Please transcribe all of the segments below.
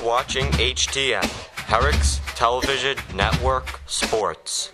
watching HTN, Herricks Television Network Sports.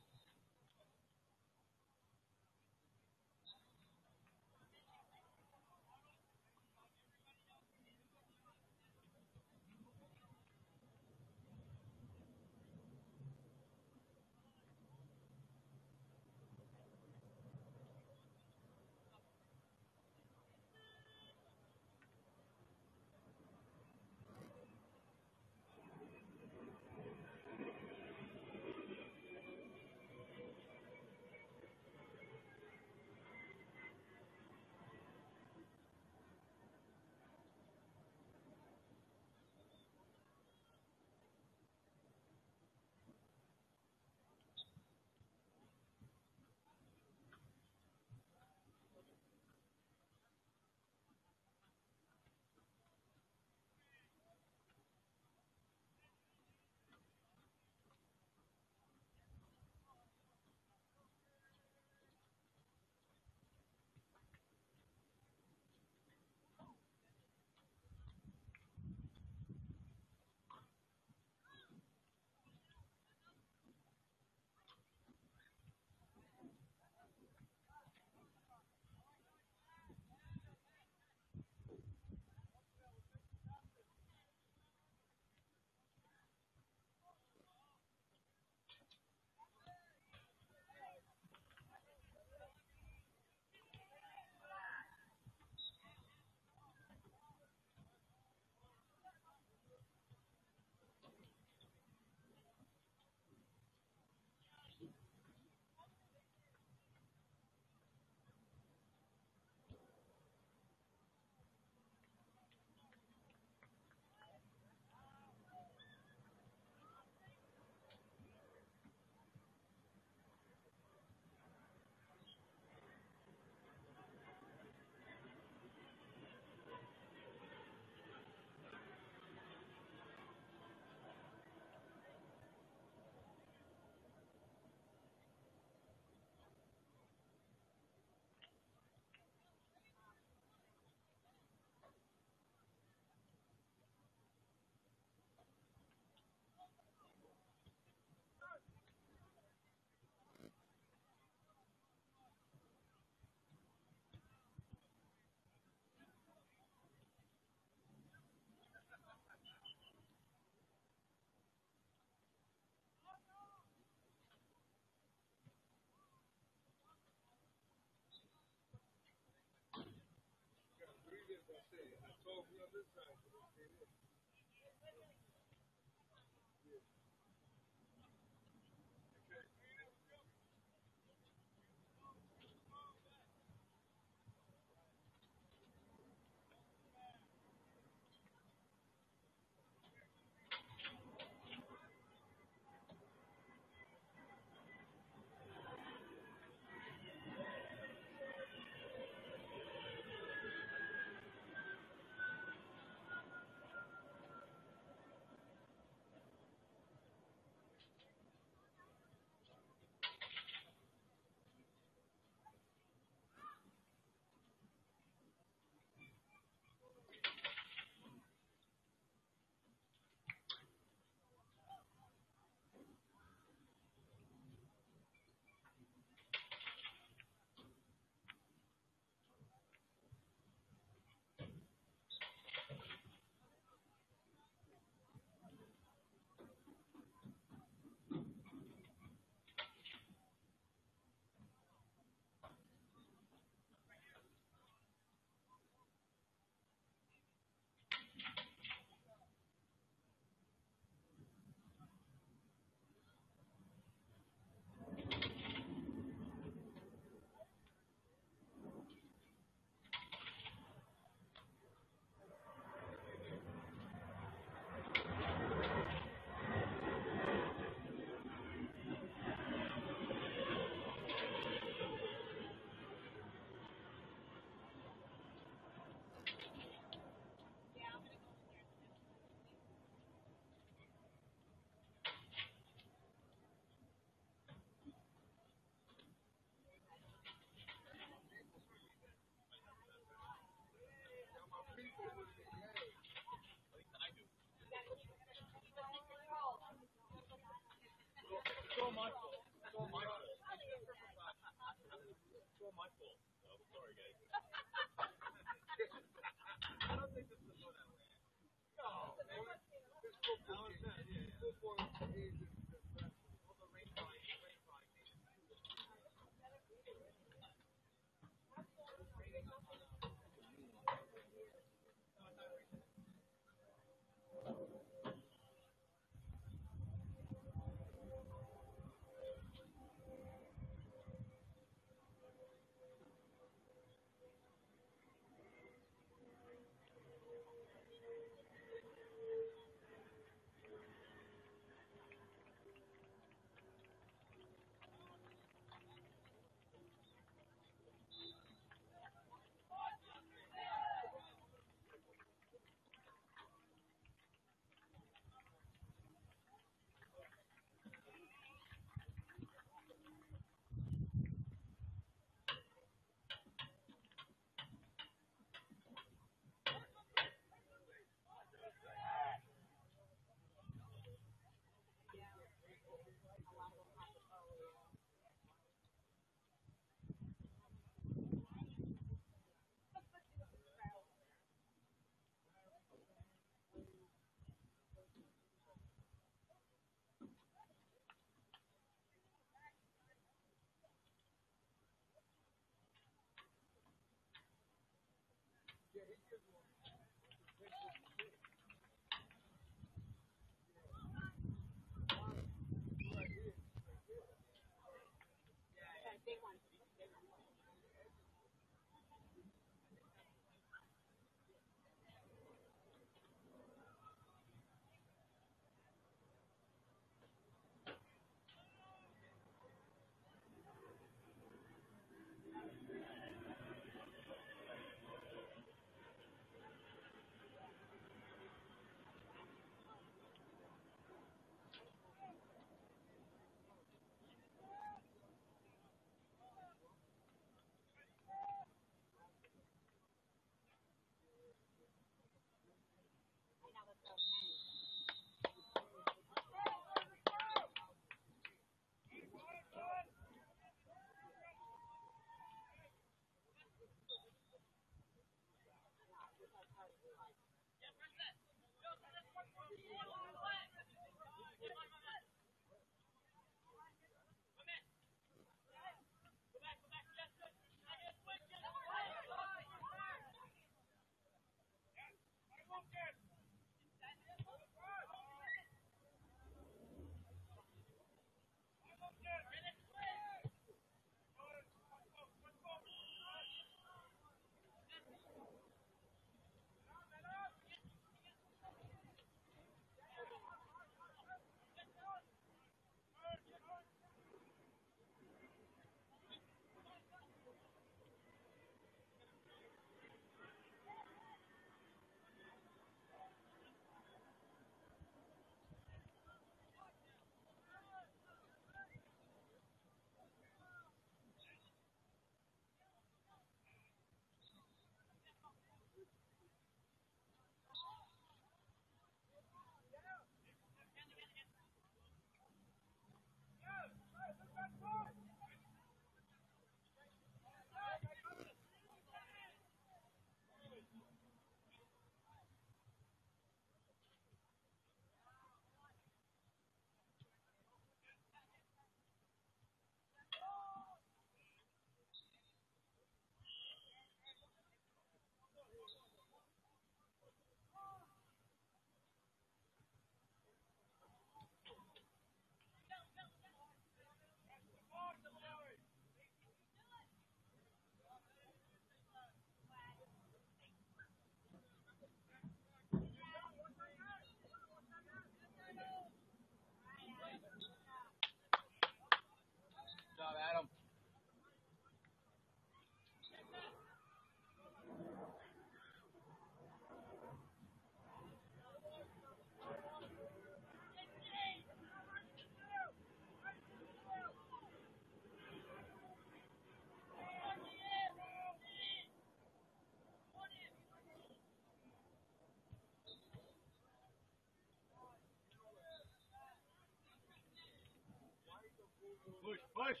Push.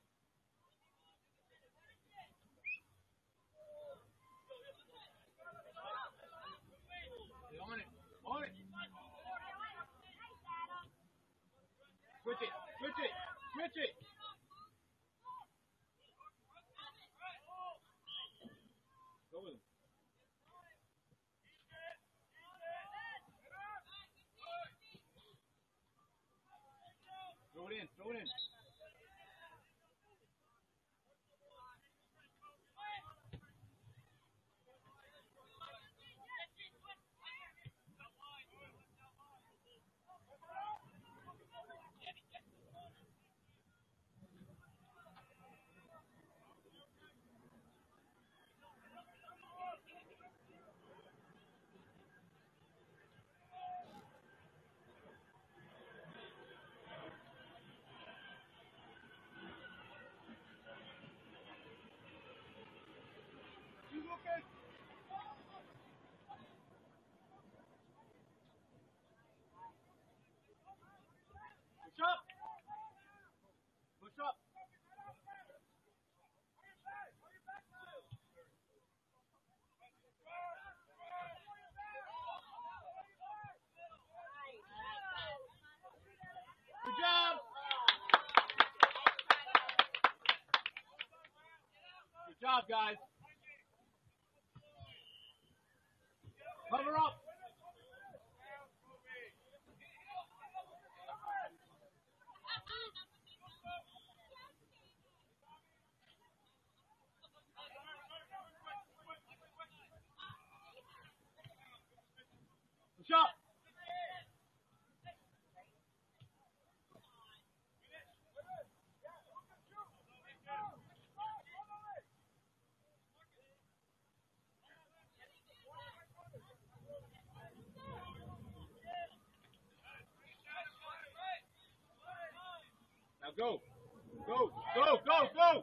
On it. Switch it. Go with him. Throw it in. Push up. Good job. Good job, guys. Cover up. Push up. Now go. Go.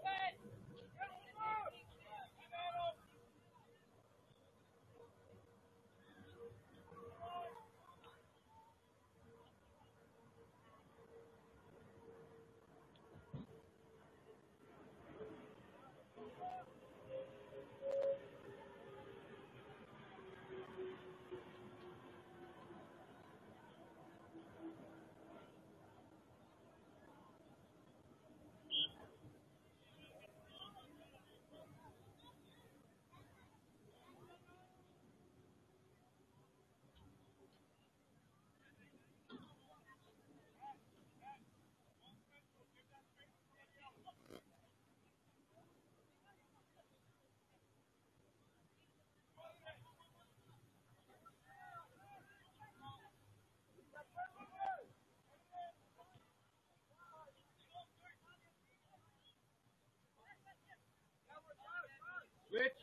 Switch.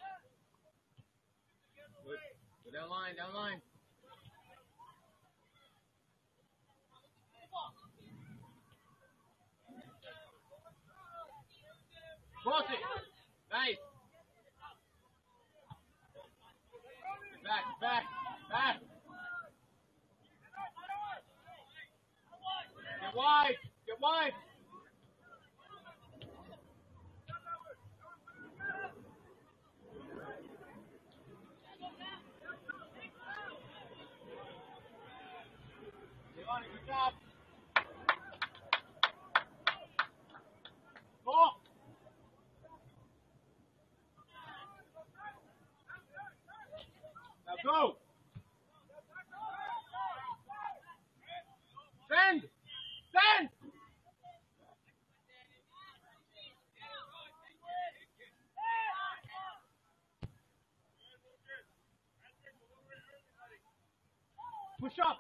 Go down line. Cross it. Nice. Back. Get wide. Good job. Ball. Now go. Send. Push up.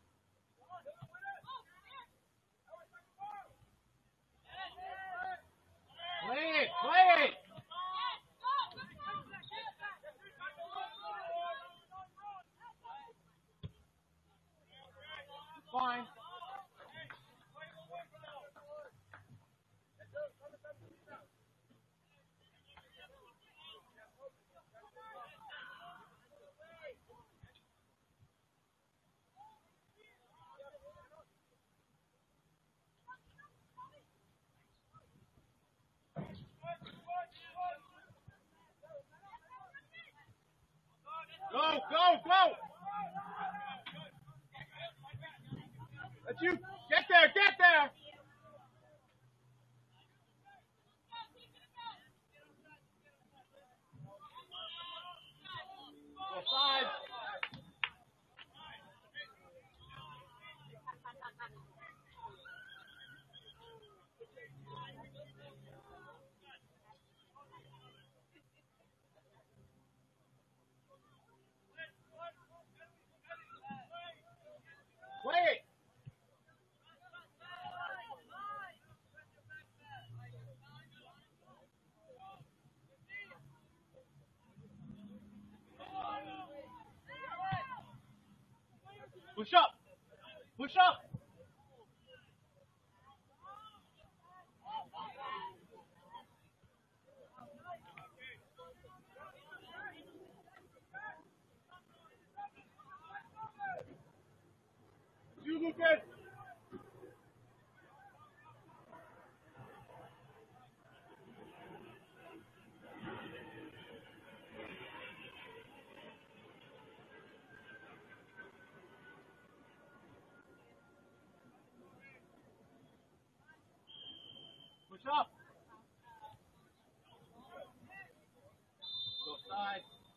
Play it. Fine. Push up. Push up. You, Lucas. Push up. Go side.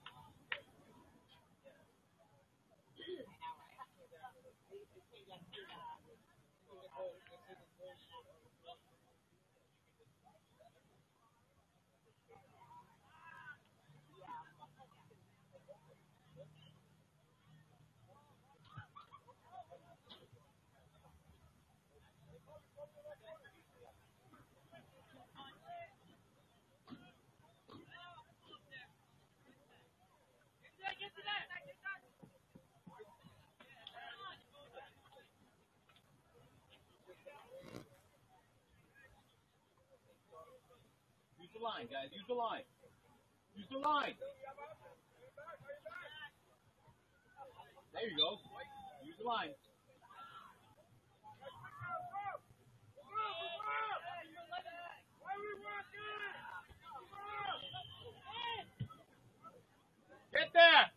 Use the line, guys. Use the line. Use the line. There you go. Use the line. Get there.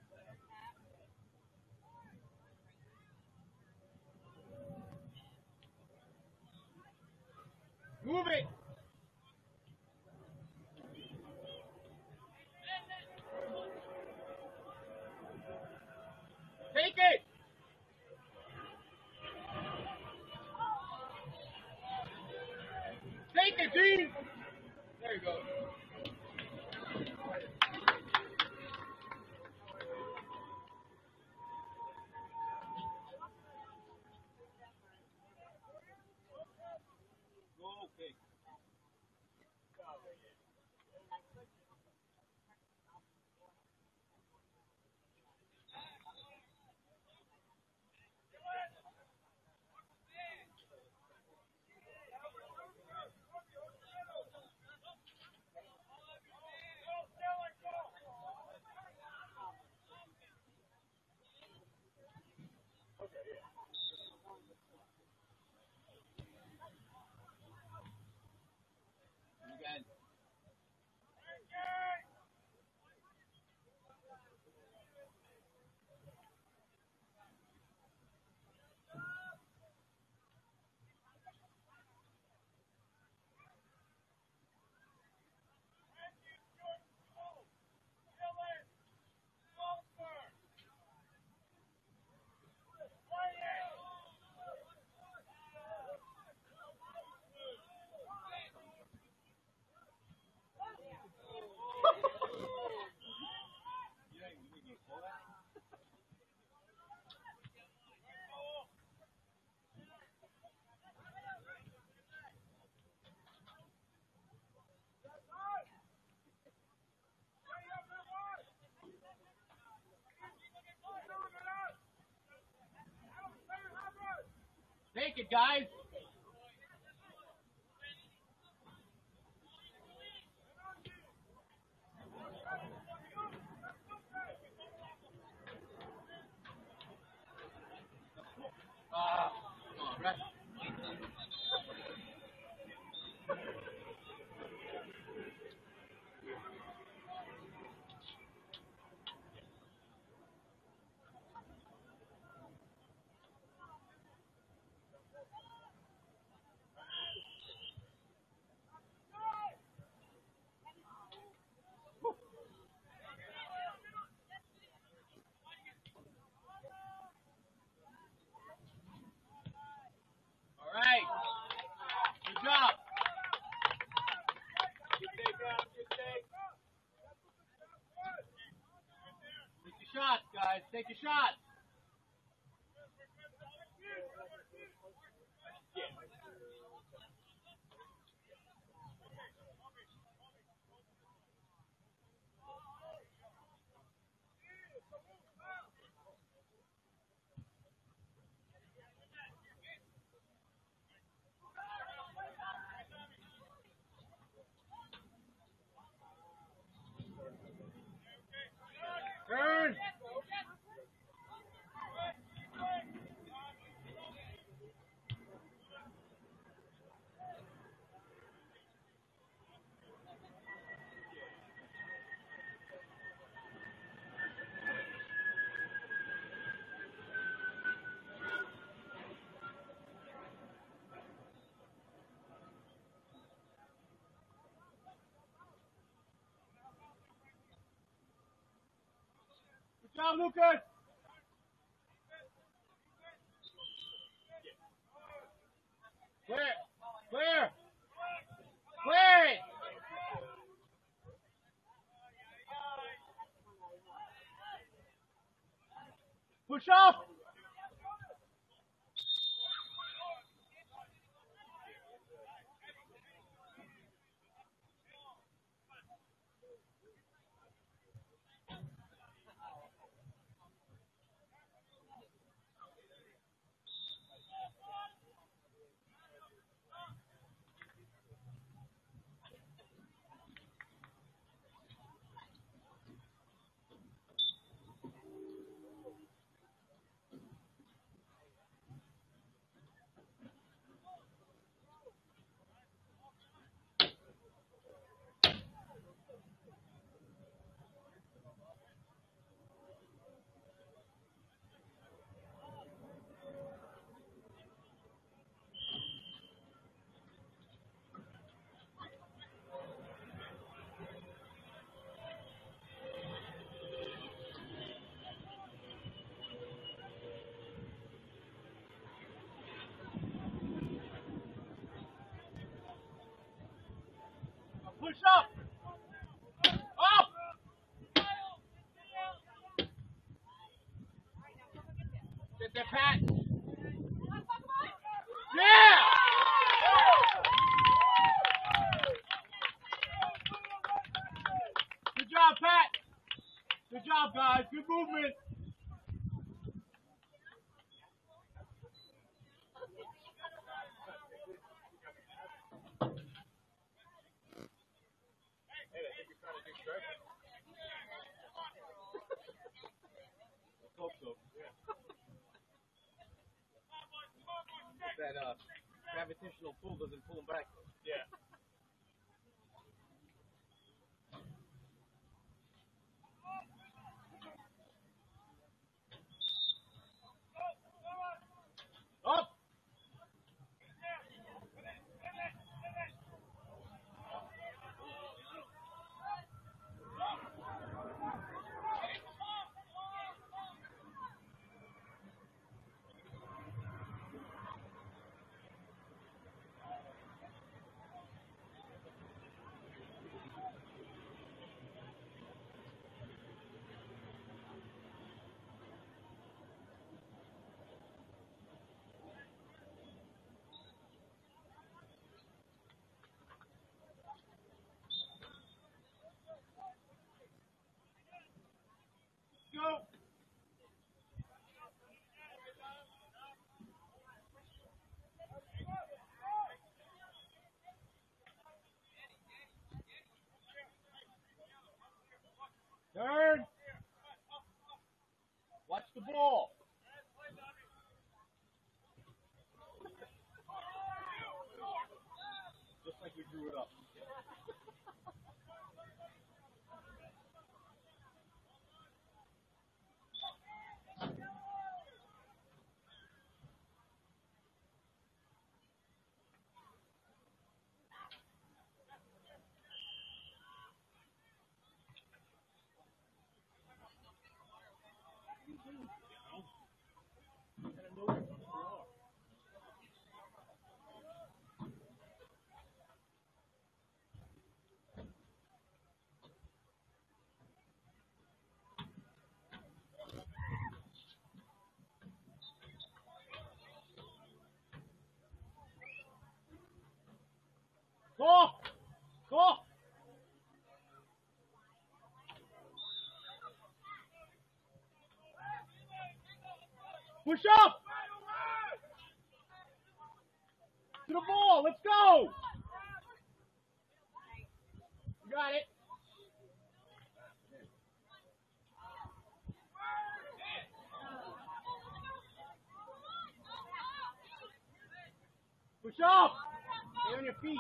Move it. Take it. Take it, Gene. There you go. Go kick. Again. Take it, guys. Come on, rest. All right. Good job. Take your shots, guys. Take your shots. Good job, Lucas. Clear. Clear. Clear it. Push up. Push up. Up. Get there, Pat. Yeah. Good job, Pat. Good job, guys. Good movement. Hope so. That gravitational pull doesn't pull him back. Yeah. Up. Go. Turn. Watch the ball. Just like we drew it up. Go! Go! Push up! To the ball, let's go! You got it. Push up! Stay on your feet.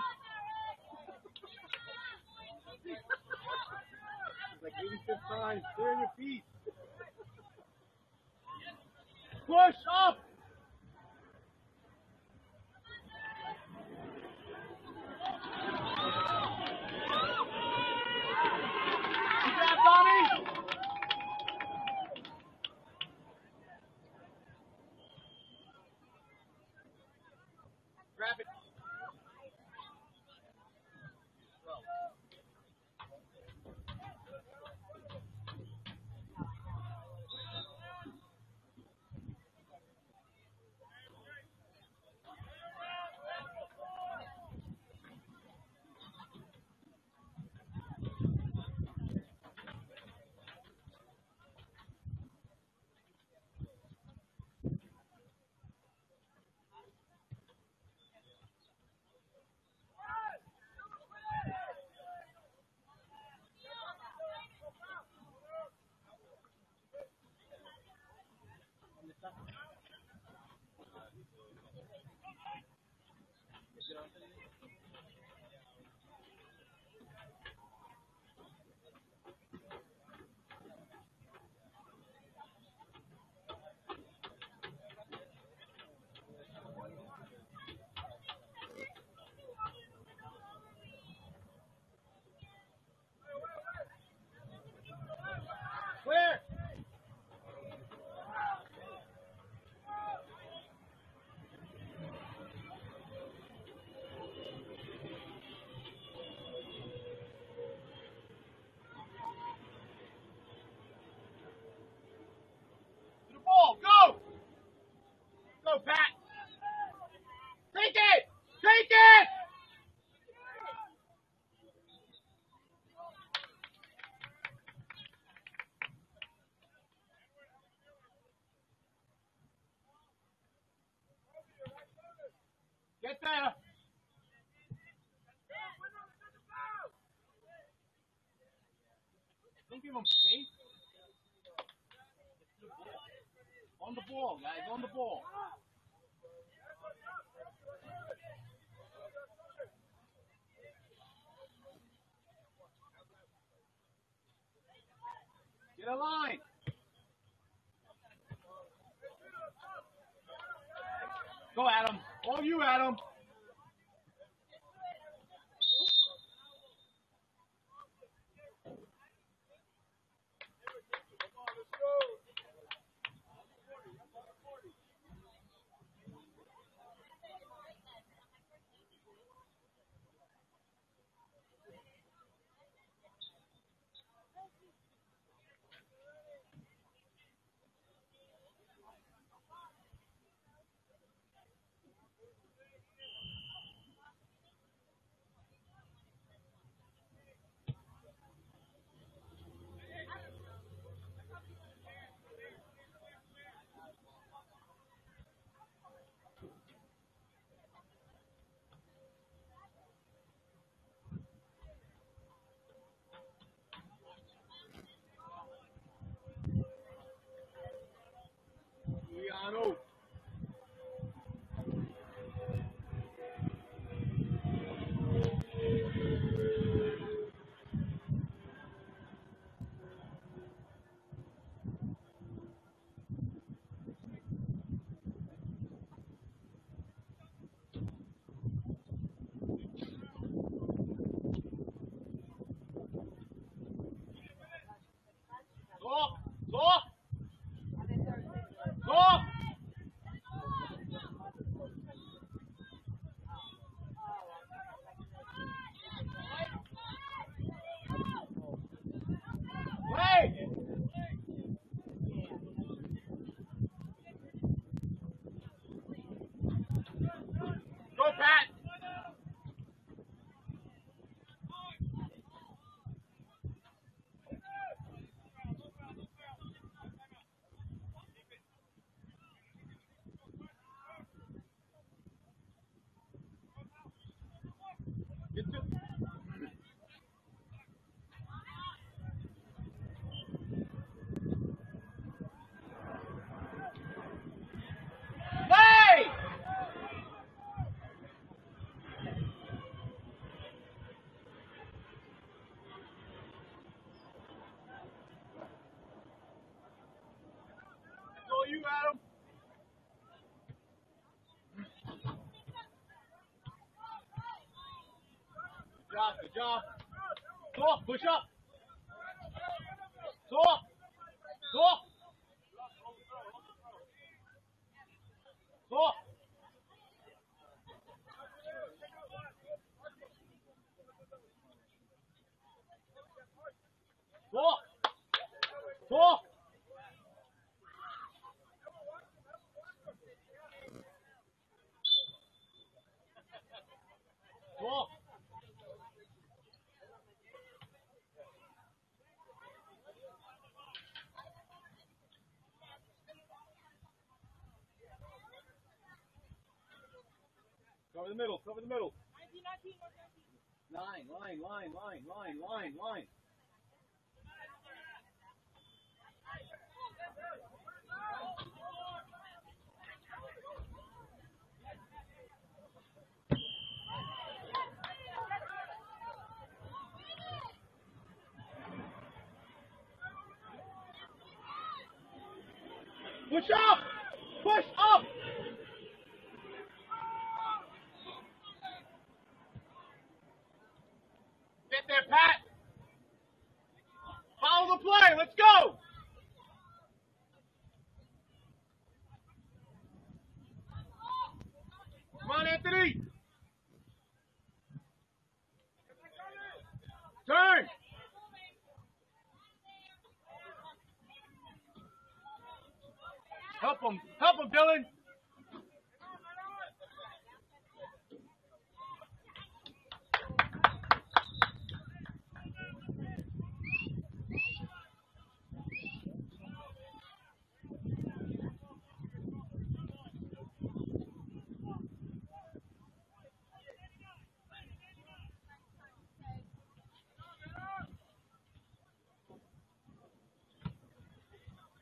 Like 85th time, stay on your feet. Push up! Good job, Tommy! Don't give him space. On the ball, guys. On the ball. Get a line. Go, Adam. All you, Adam. Giuliano. Stop! Stop! Stop! Hey! Go, Pat! Get to... Hey! That's all you, Adam. Good job, good job. Stop, push up. Stop. Stop. Stop. Stop. Stop. Stop. Cover the middle, cover the middle. Line. Push up! Push up! Get there, Pat! Follow the play, let's go! Come on, Anthony! Turn! Help him, Dylan!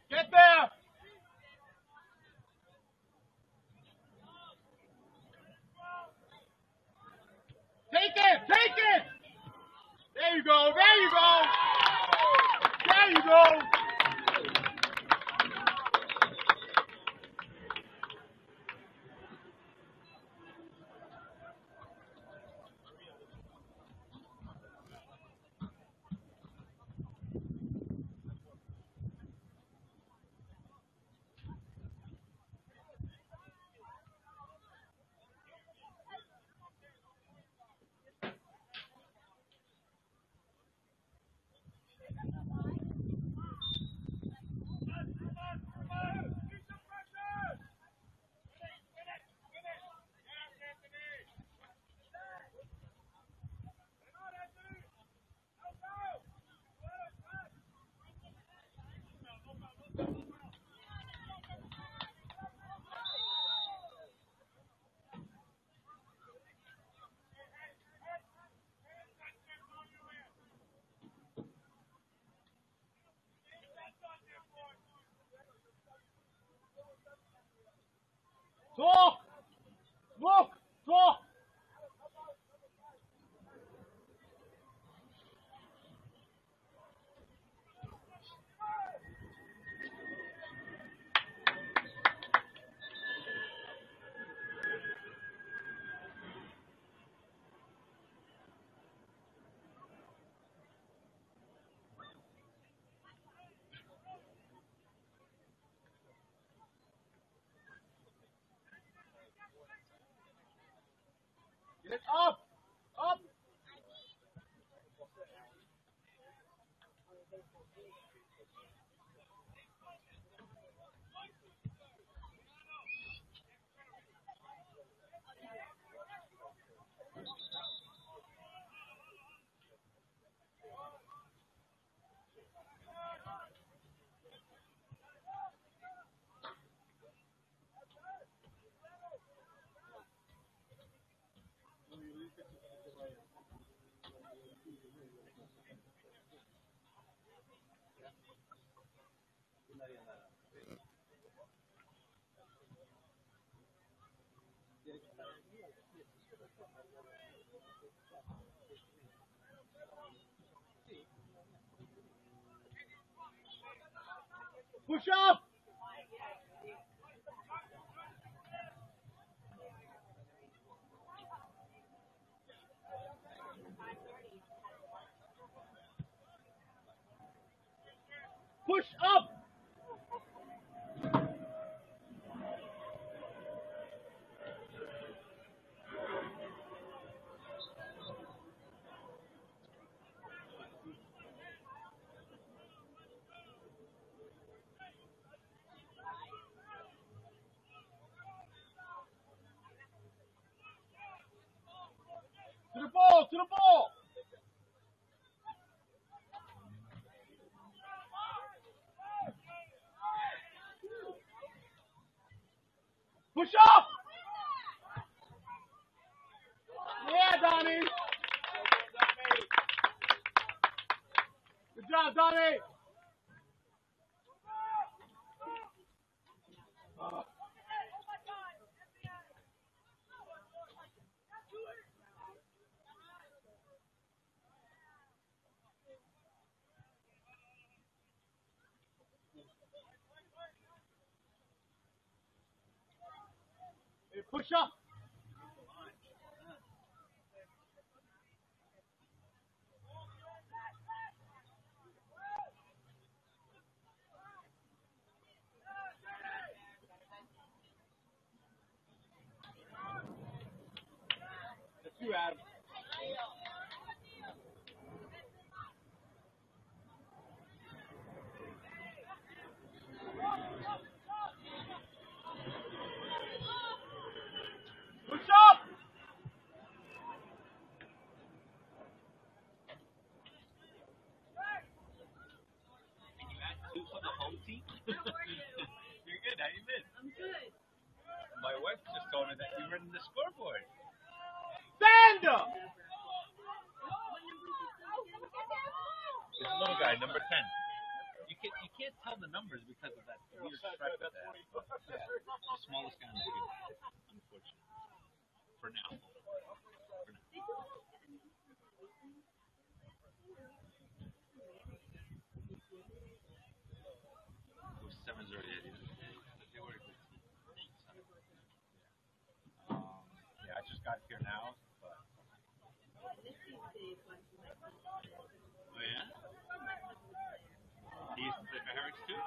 Get there. Take it. Take it. There you go. There you go. There you go. Talk! Look! Talk! Get it up! Up! Push up! Push up! To the ball! To the ball! Push up! Yeah, Donnie! Good job, Donnie! Hey, push up! That's you, Adam. Push up! Two for the home team? You're good. How you been? I'm good. My wife just told me that you were in the scoreboard. Stand up! This little guy, number 10. You can't tell the numbers because of that weird stripe that they have. Yeah. The smallest guy in the field, unfortunately. For now. Those sevens are idiots. They were a good team. Yeah, I just got here now, but. Oh yeah? He used to play for Herricks too?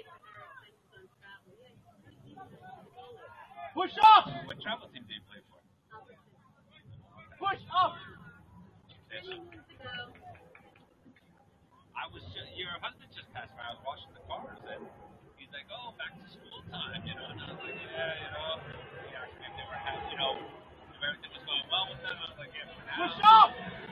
Push up! What travel team did he play for? Push up! Your husband just passed by. I was washing the cars, and he's like, "Oh, back to school time," And I was like, "Yeah, He asked me if they were if everything was going well with them. I was like, "Yeah, for now." Push up!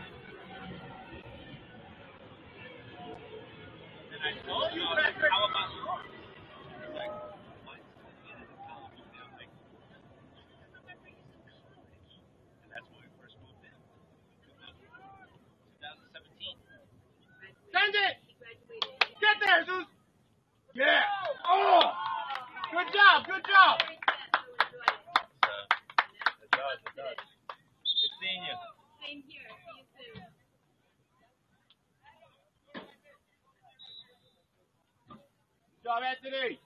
And I told him, "How about yours?" He's like, "Mine's in the college." And I'm like, and that's when we first moved in. 2017. Send it! Get there, Zeus! Yeah! Oh! Good job, good job! It does. Good seeing you. Same here. See you soon. Good job, Anthony!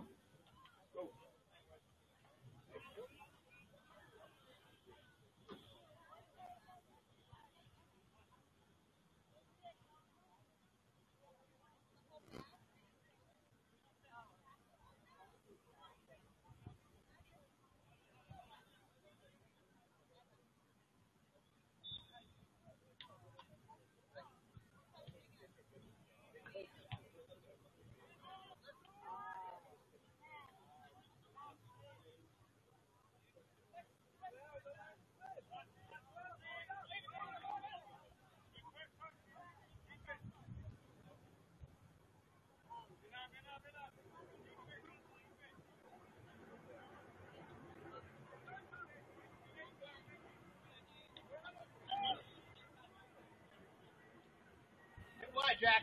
Wide, Jack.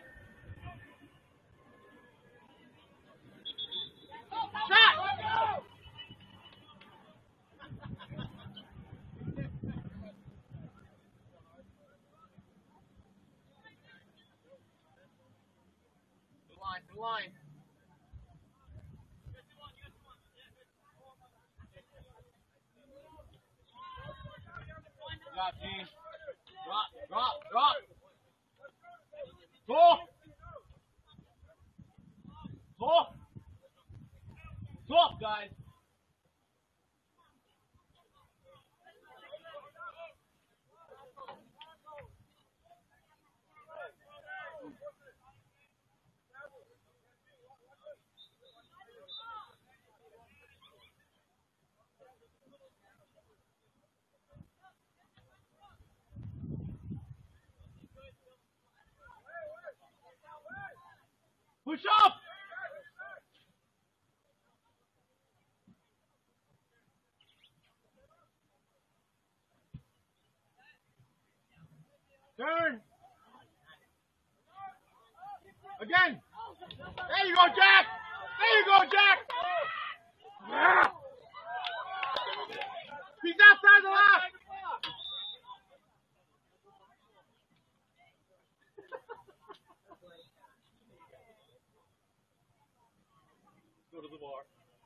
Shot! Good line. Good job, team. Drop. Talk, guys. Push up! Turn! Again! There you go, Jack! Yeah. He's outside the left! Go to the bar.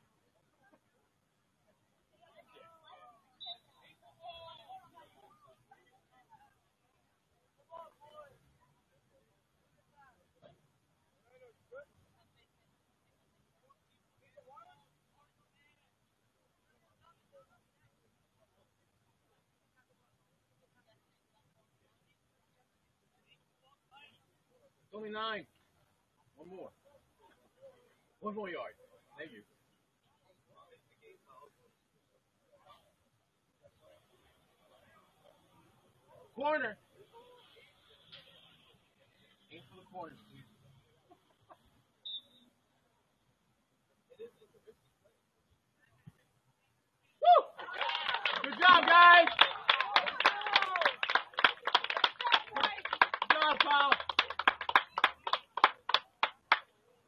It's only 9. One more yard. Thank you. Corner. Aim for the corner, please. Woo! Good job, guys. Good job, Kyle.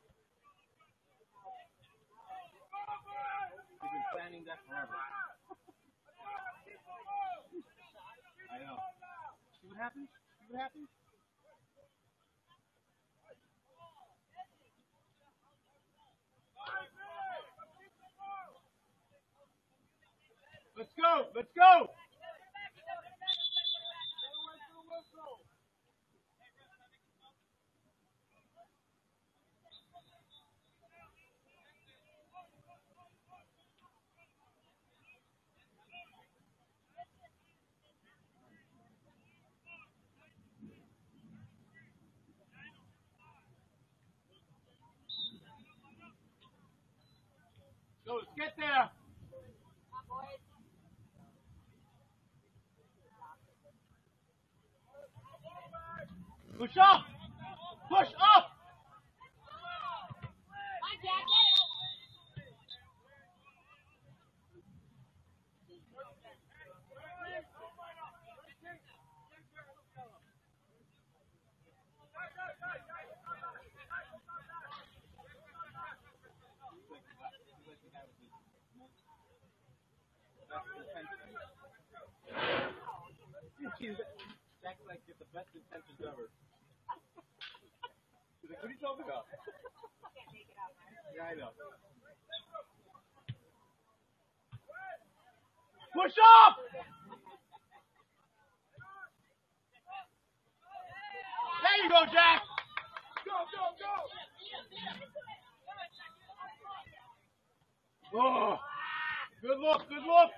happened? Let's go! Let's go! Go, let's get there! Push up! Push up! Jack's like, get the best intentions ever. He's like, what are you talking about? Yeah, I know. Push up! There you go, Jack! Go, go, go! Oh, good look, good look!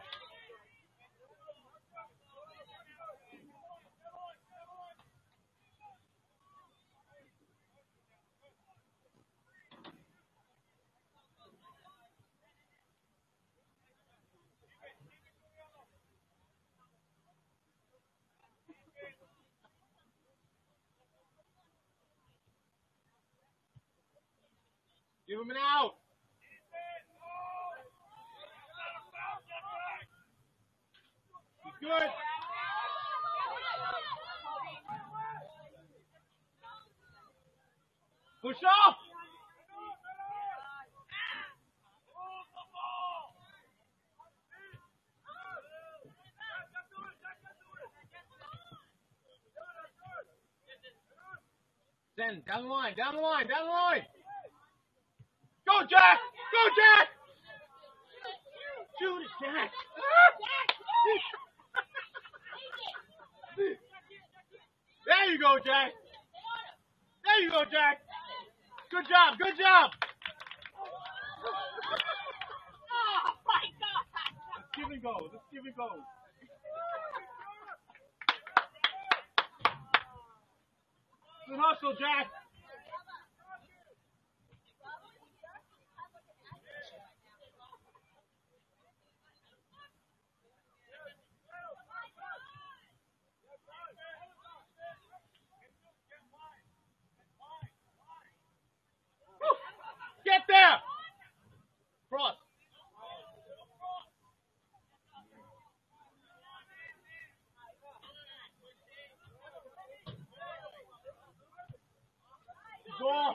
Give him an out. He's good. Push up. Send down the line, down the line, down the line. Go, Jack! Go, Jack! Shoot it, Jack! There you go, Jack! There you go, Jack! Good job, good job! Oh my God! Let's give and go, let's give and go. Good hustle, Jack! Get there! Cross. Go!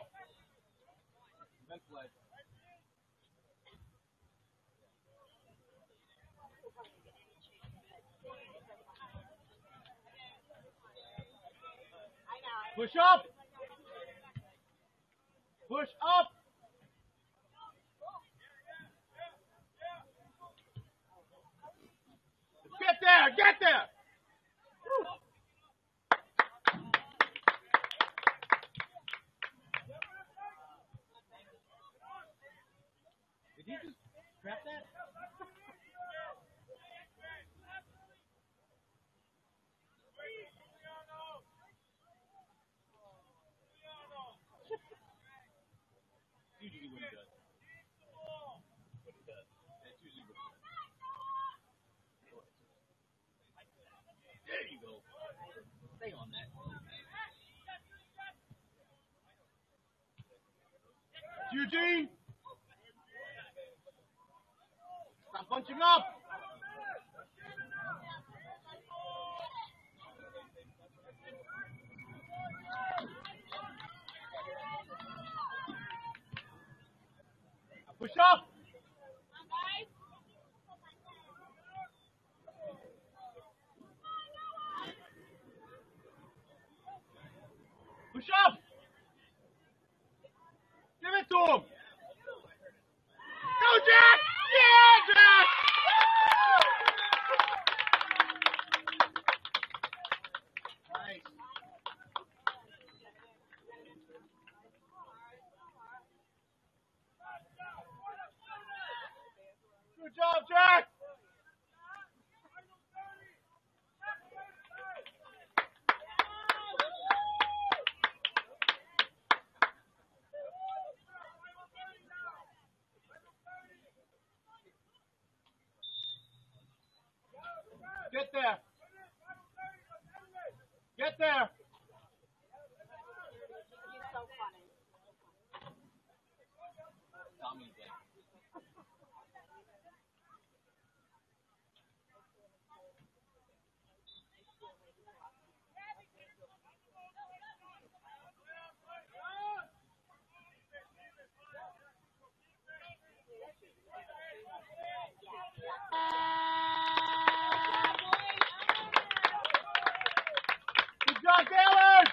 Push up! Push up! Get there! Get there! Did he just grab that? Usually what he does. What he does. That's usually what he does. There you go. Stay on that. Eugene! Stop bunching up! Push up! it to him. Go, Jack! Yeah, Jack! Nice. Good job, Jack! Get there. Get there. He's so funny. Good job, Taylor!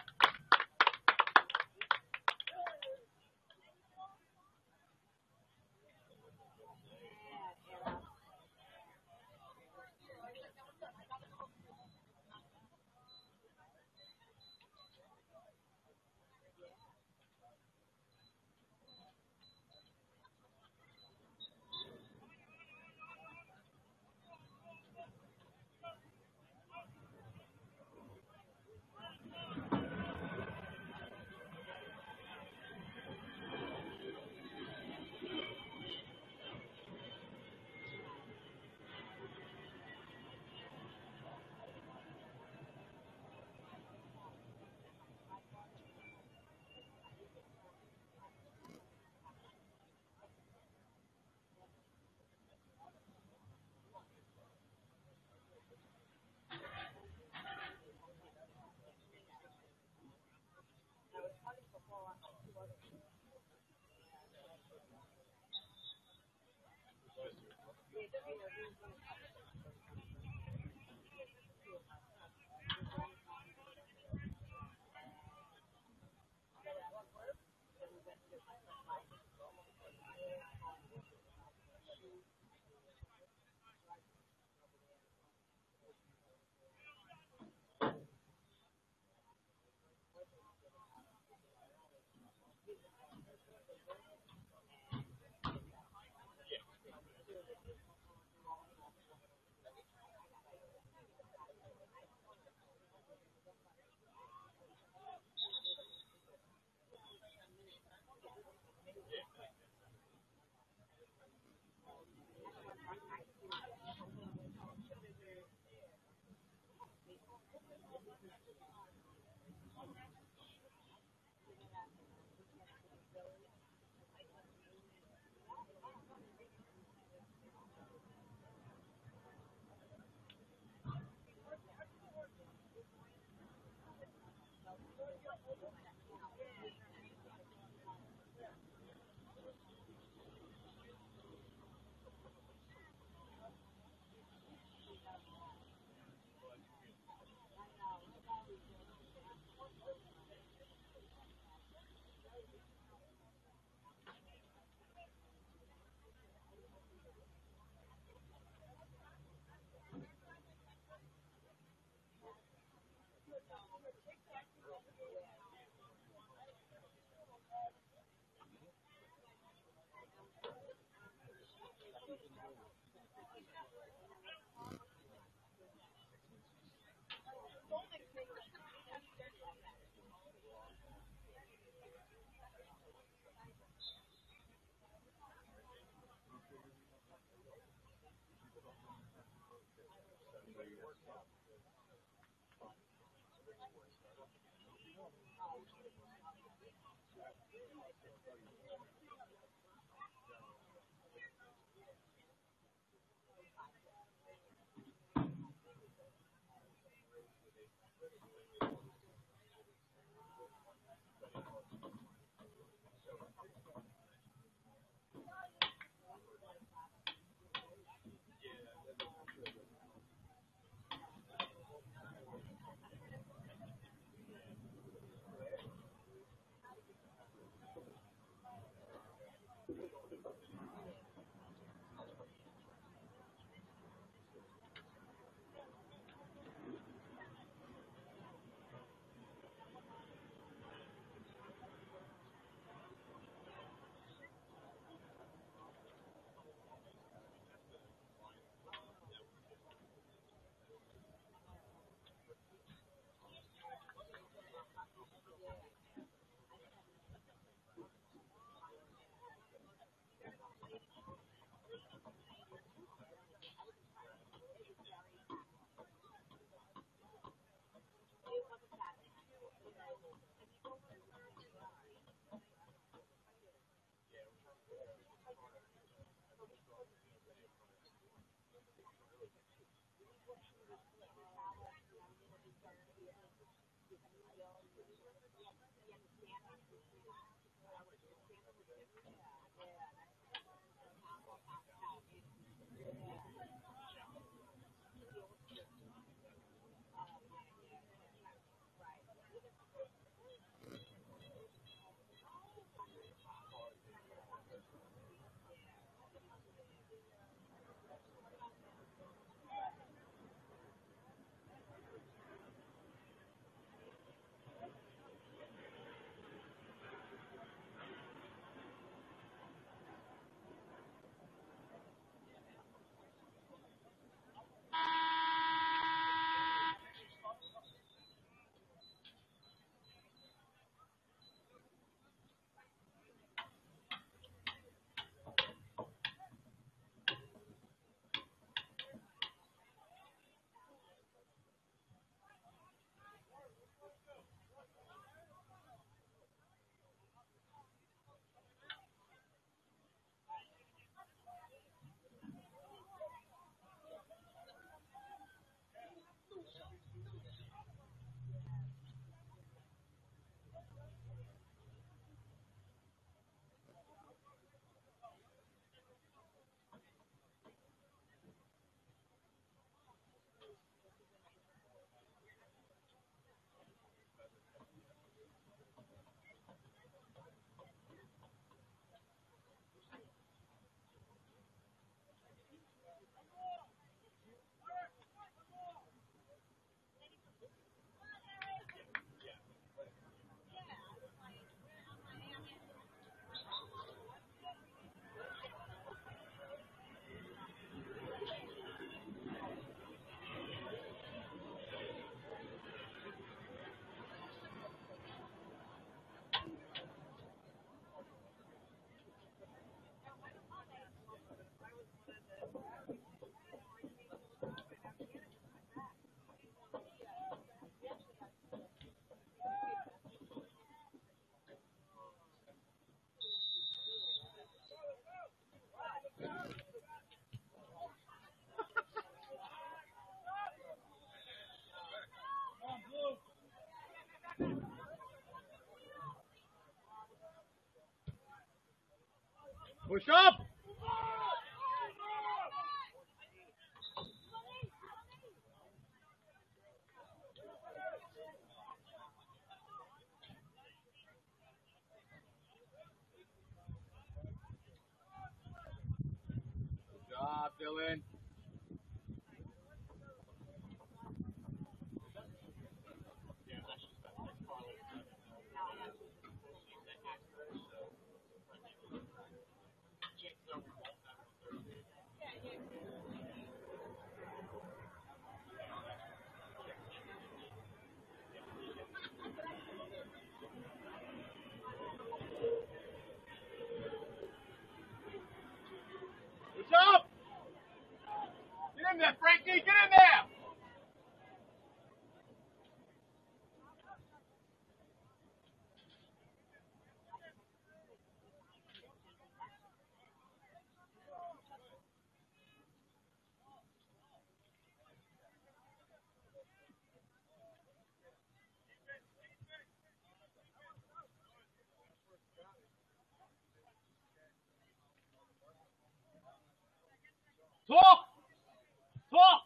Push up! Good job, Dylan. Push up! Get in there, Frankie! Get in there! Talk! Talk!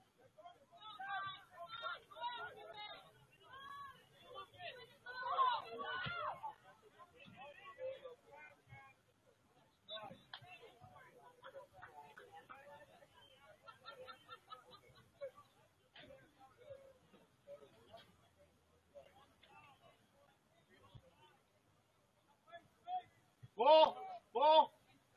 Ball! Ball!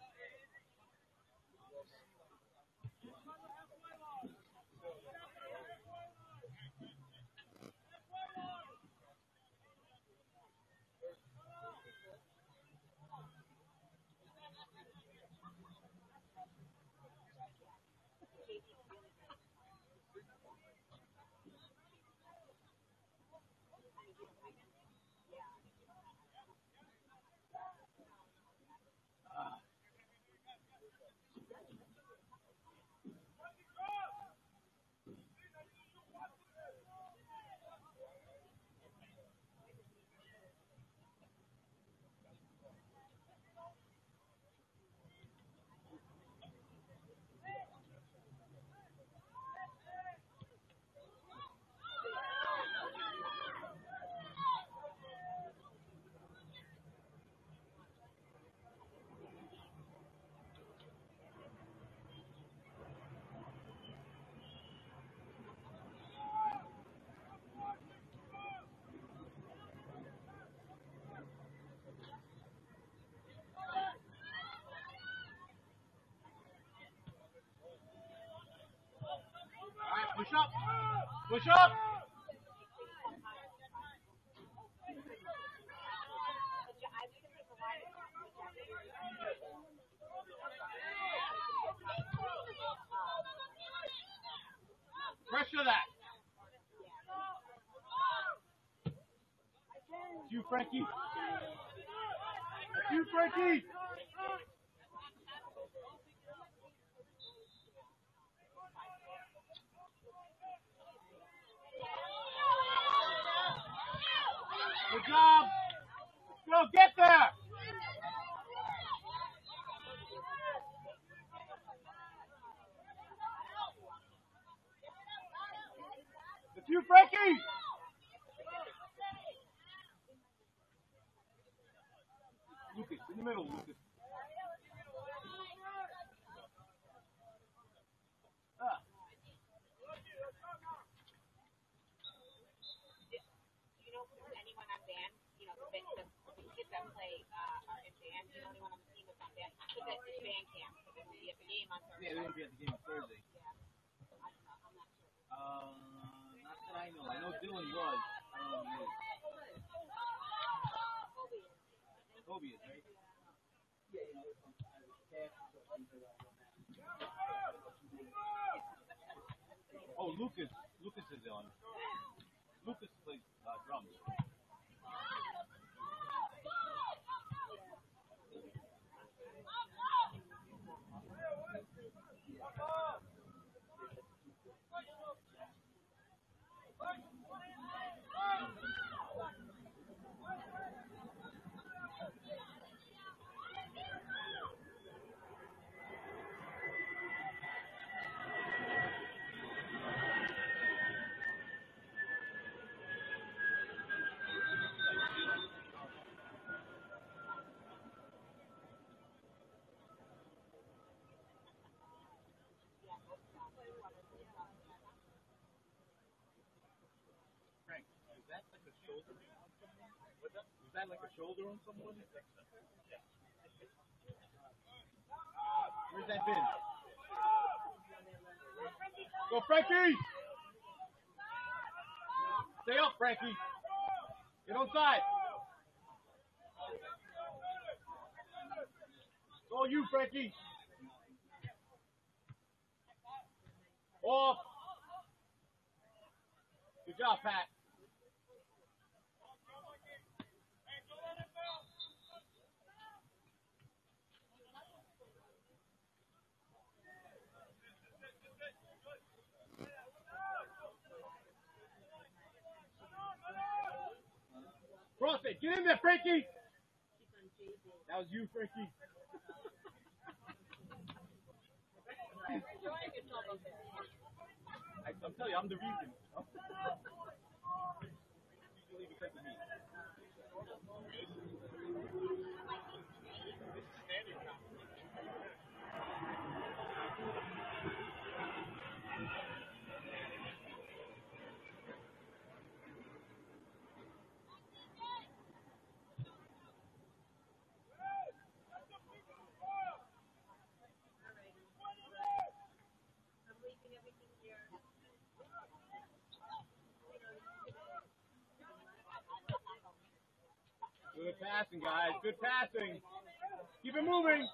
Push up! Push up! Pressure that! That's you, Frankie! That's you, Frankie! Good job! Go, get there! It's you, Frankie! Lucas, in the middle, Lucas. Ah. You know if there's anyone on band, you know, the kids that play are in band, you know anyone on the team that's on band? Because that's the band camp, so they won't be at the game on Thursday. Yeah, they're going to be at the game on Thursday. Yeah. I'm not sure. Not that I know. I know Dylan was. I don't know who he is. Kobe is, right? Oh, Lucas. Lucas is on. Lucas plays drums. Was that like a shoulder on someone? Where's that been? Go, Frankie! Stay up, Frankie. Get on side. It's all you, Frankie. Off. Good job, Pat. Cross it. Get in there, Frankie. That was you, Frankie. I'm telling you, I'm the reason. Usually because of me. Good passing, guys. Good passing. Keep it moving.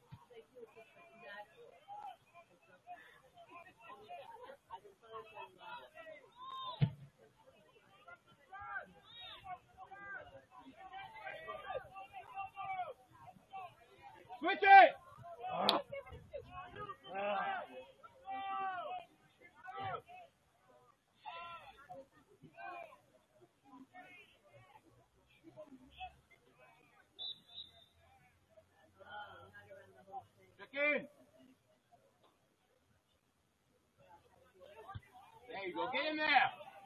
Switch it. Check in. There you go. Get in there.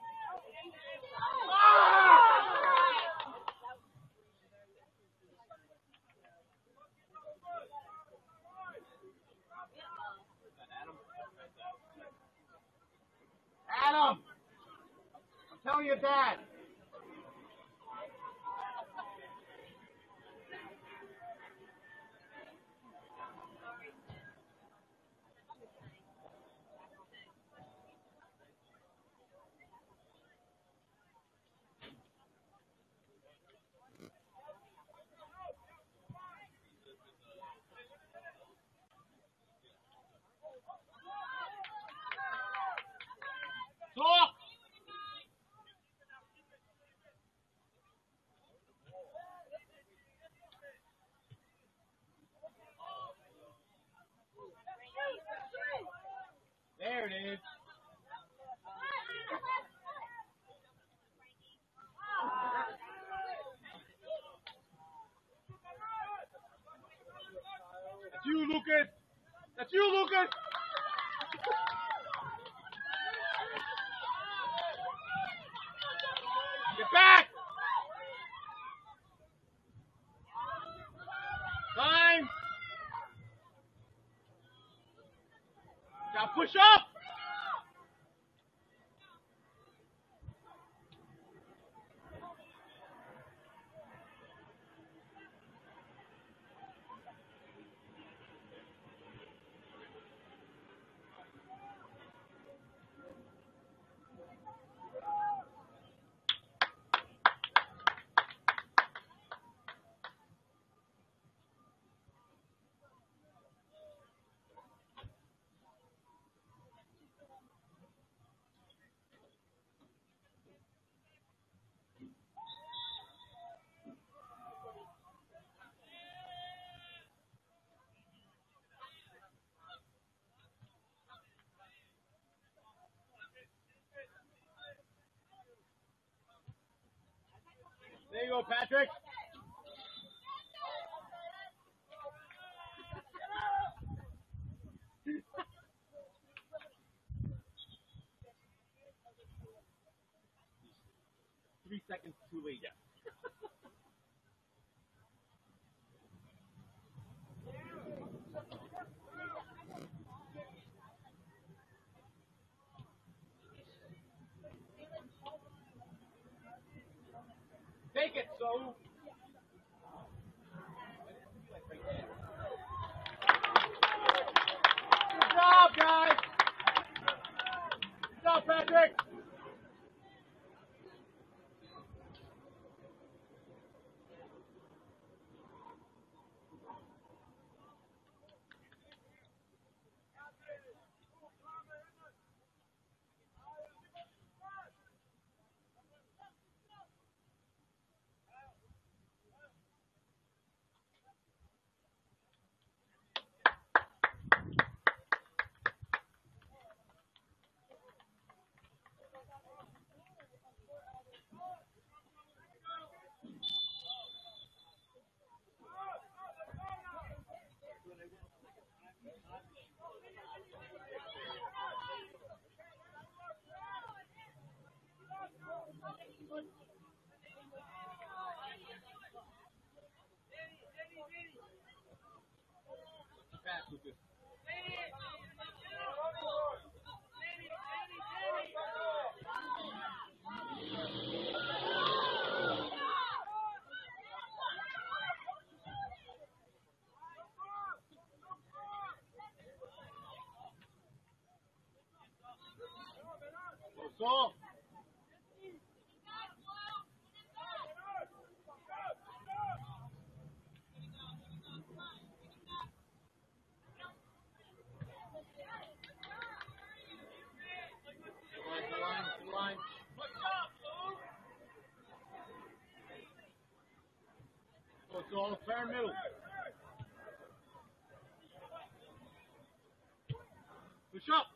Adam. I'm telling you that. Talk. There it is. That's you, Lucas. That's you, Lucas. Get back. Time. Now push up. There you go, Patrick. Three seconds too late. Yeah. Relax, Lucas. Go. Line. Go, all fair middle. Push up.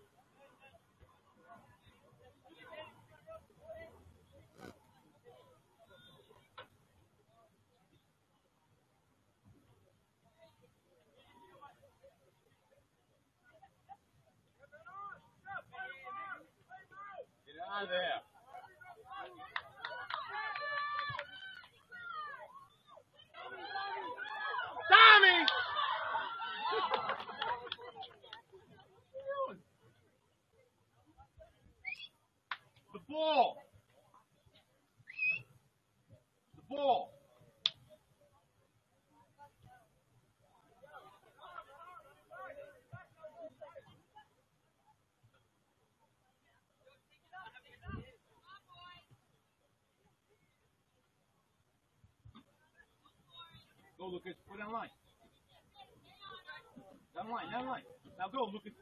Get out of there. Tommy! The ball. The ball. Go, Lucas. Put down line. Down line. Now go, Lucas.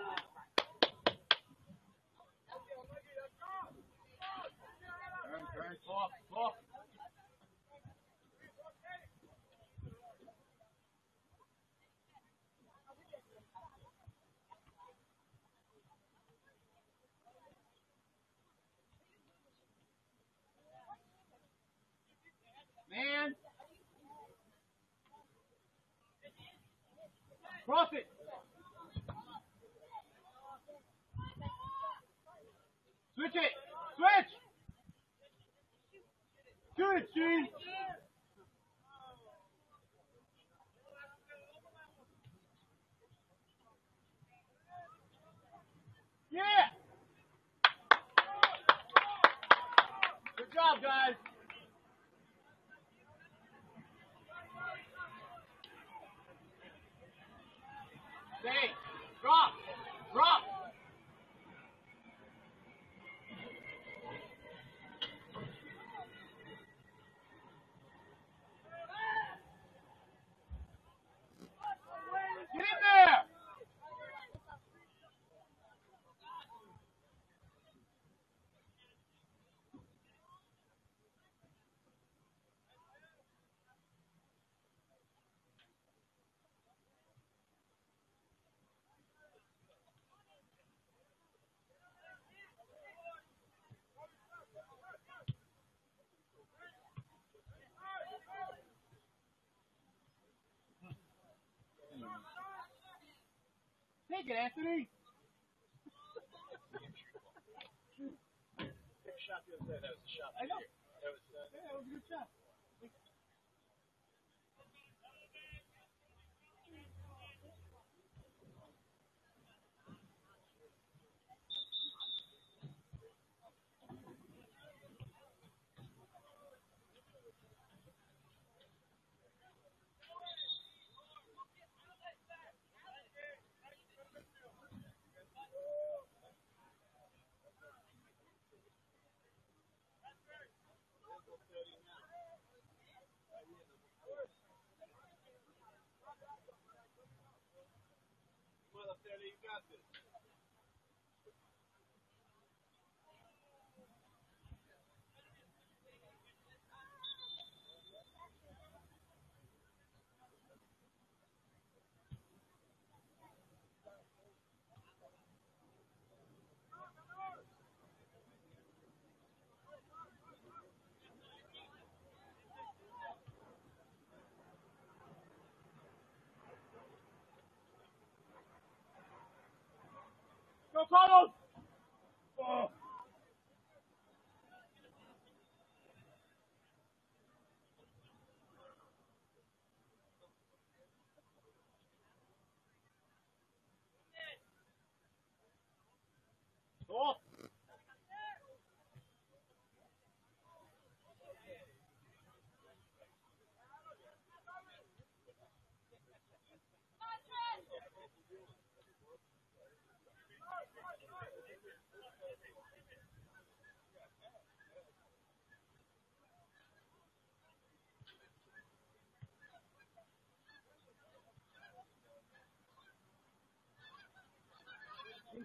Turn, soft. Man. Cross it. Switch it. Switch. Good, Gene. Yeah. Good job, guys. Stay. Drop. Get in there. Take it, Anthony. Shot the other day. That was a shot. I know. That was Yeah, that was a good shot. Come on up there. You got this. Go, Carlos! Oh.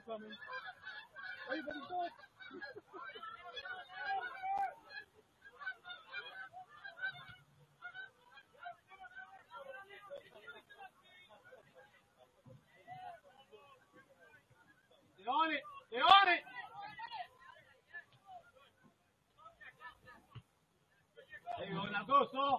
coming. Everybody's good. They're on it. They're on it. There you go. Now go, Saul.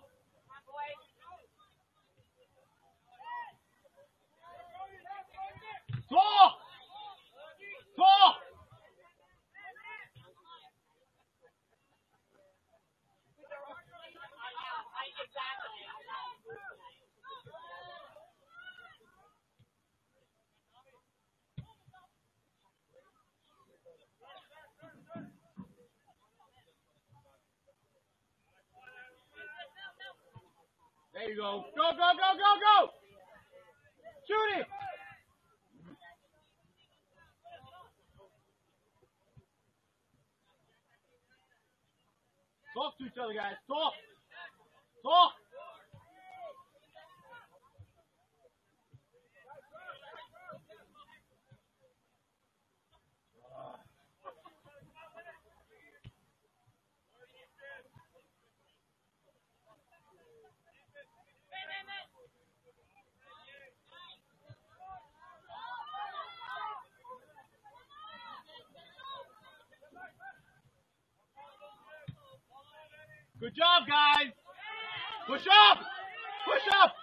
Saul! Saul! There you go. Go, go, go, go, go! Shoot it! Talk to each other, guys. Talk! Talk! Good job, guys! Push up! Push up!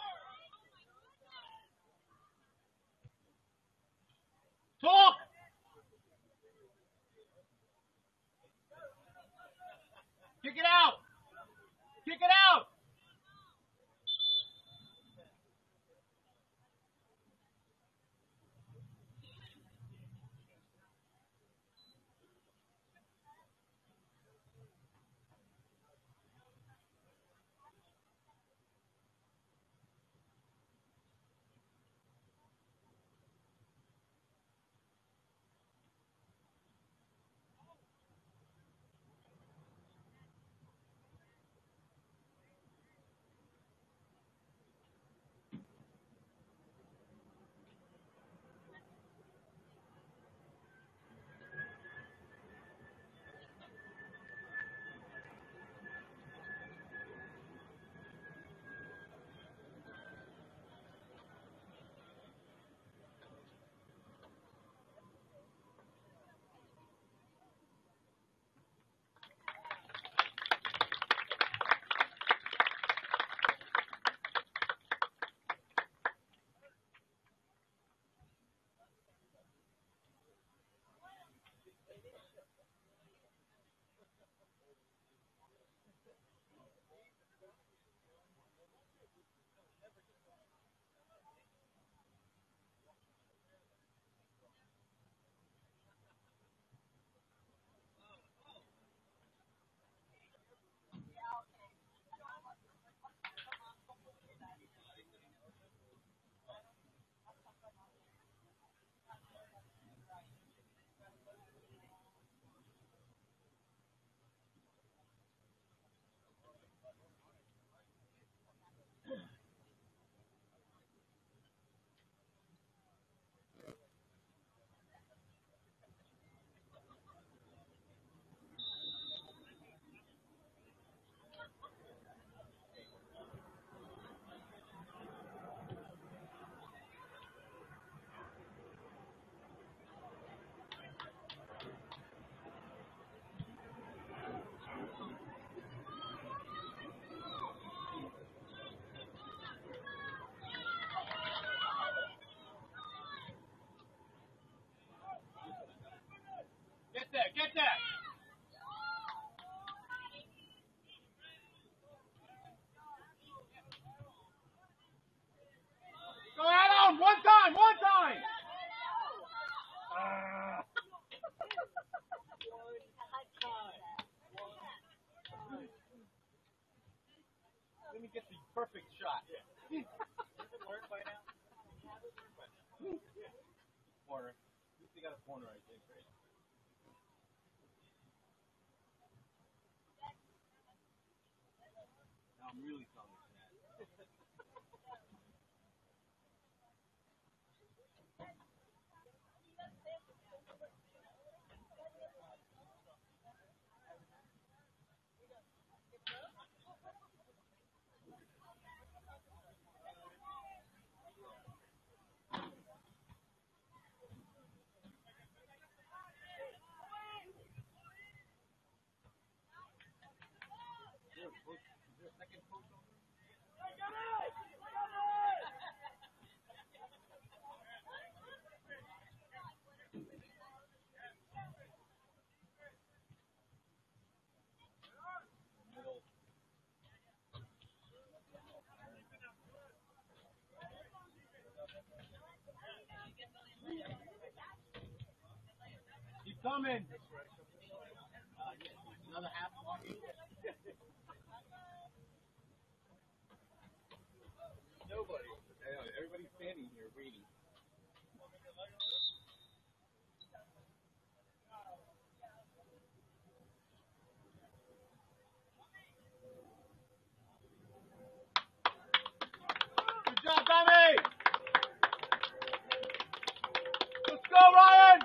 Talk! Kick it out! Kick it out! Get that! Go Adam! One time! One time! Let me get the perfect shot. Corner. At least they got a corner, I think, right? Now I'm really telling you that. coming. Another half. Nobody. Everybody's standing here waiting. Good job, Tommy. Let's go, Ryan.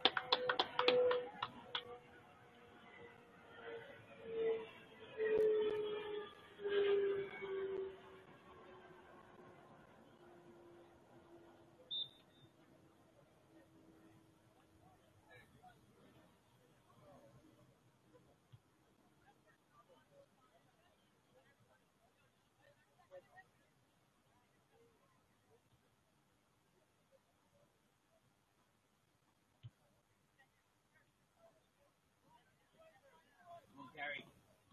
Gary.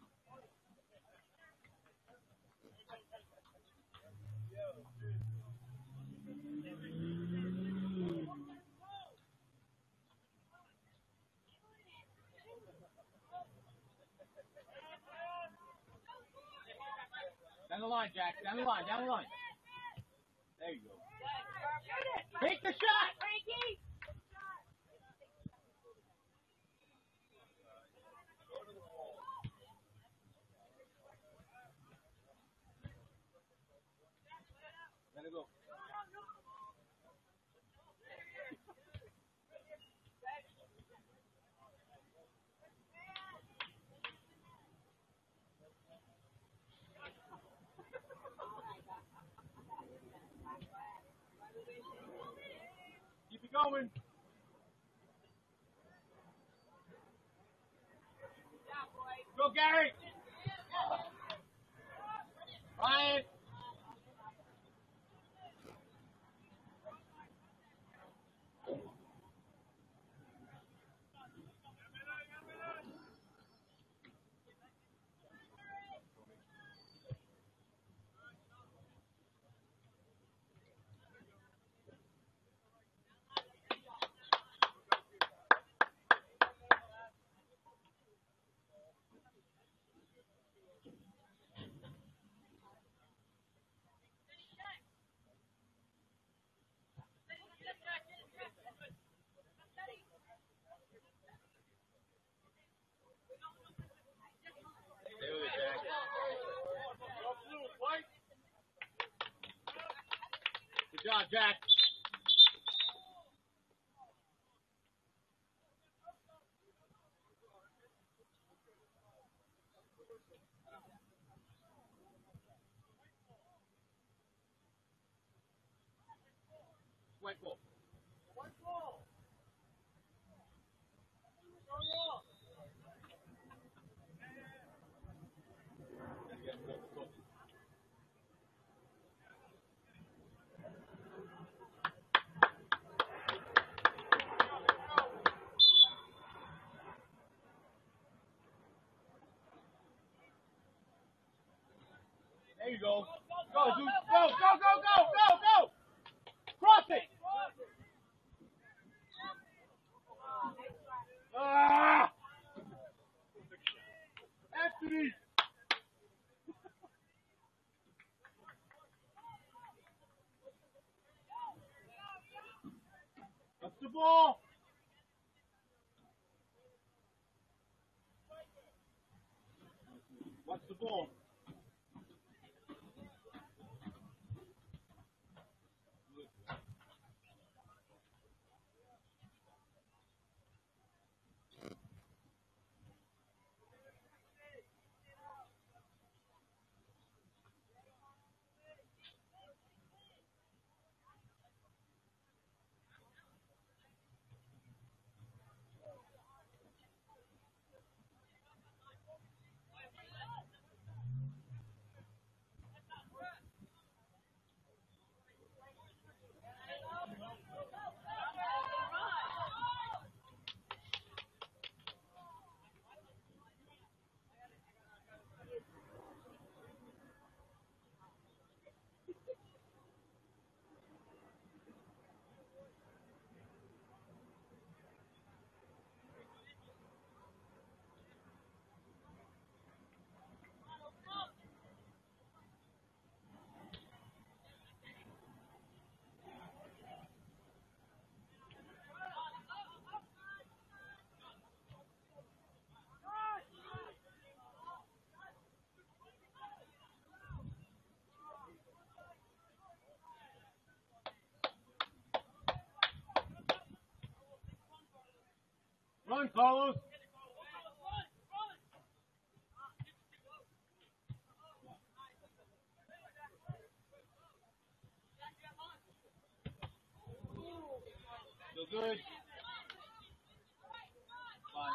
Down the line, Jack. Down the line. Down the line. There you go. Take the shot. Frankie! Let it go. Keep it going. Go, Gary. Ryan. Stay with it, Jack. Good job, Jack. White ball. There you go. Go, Zeus. Go, go, go, go, go, go. Cross it. Ah! Anthony. What's the ball? What's the ball? Run, Carlos. Still good. Fine.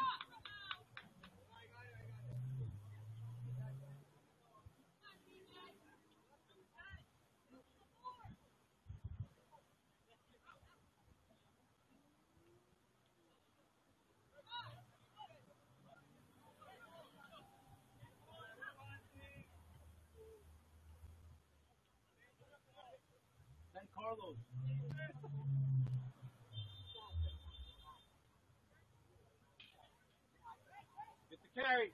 Send Carlos. Get the carry.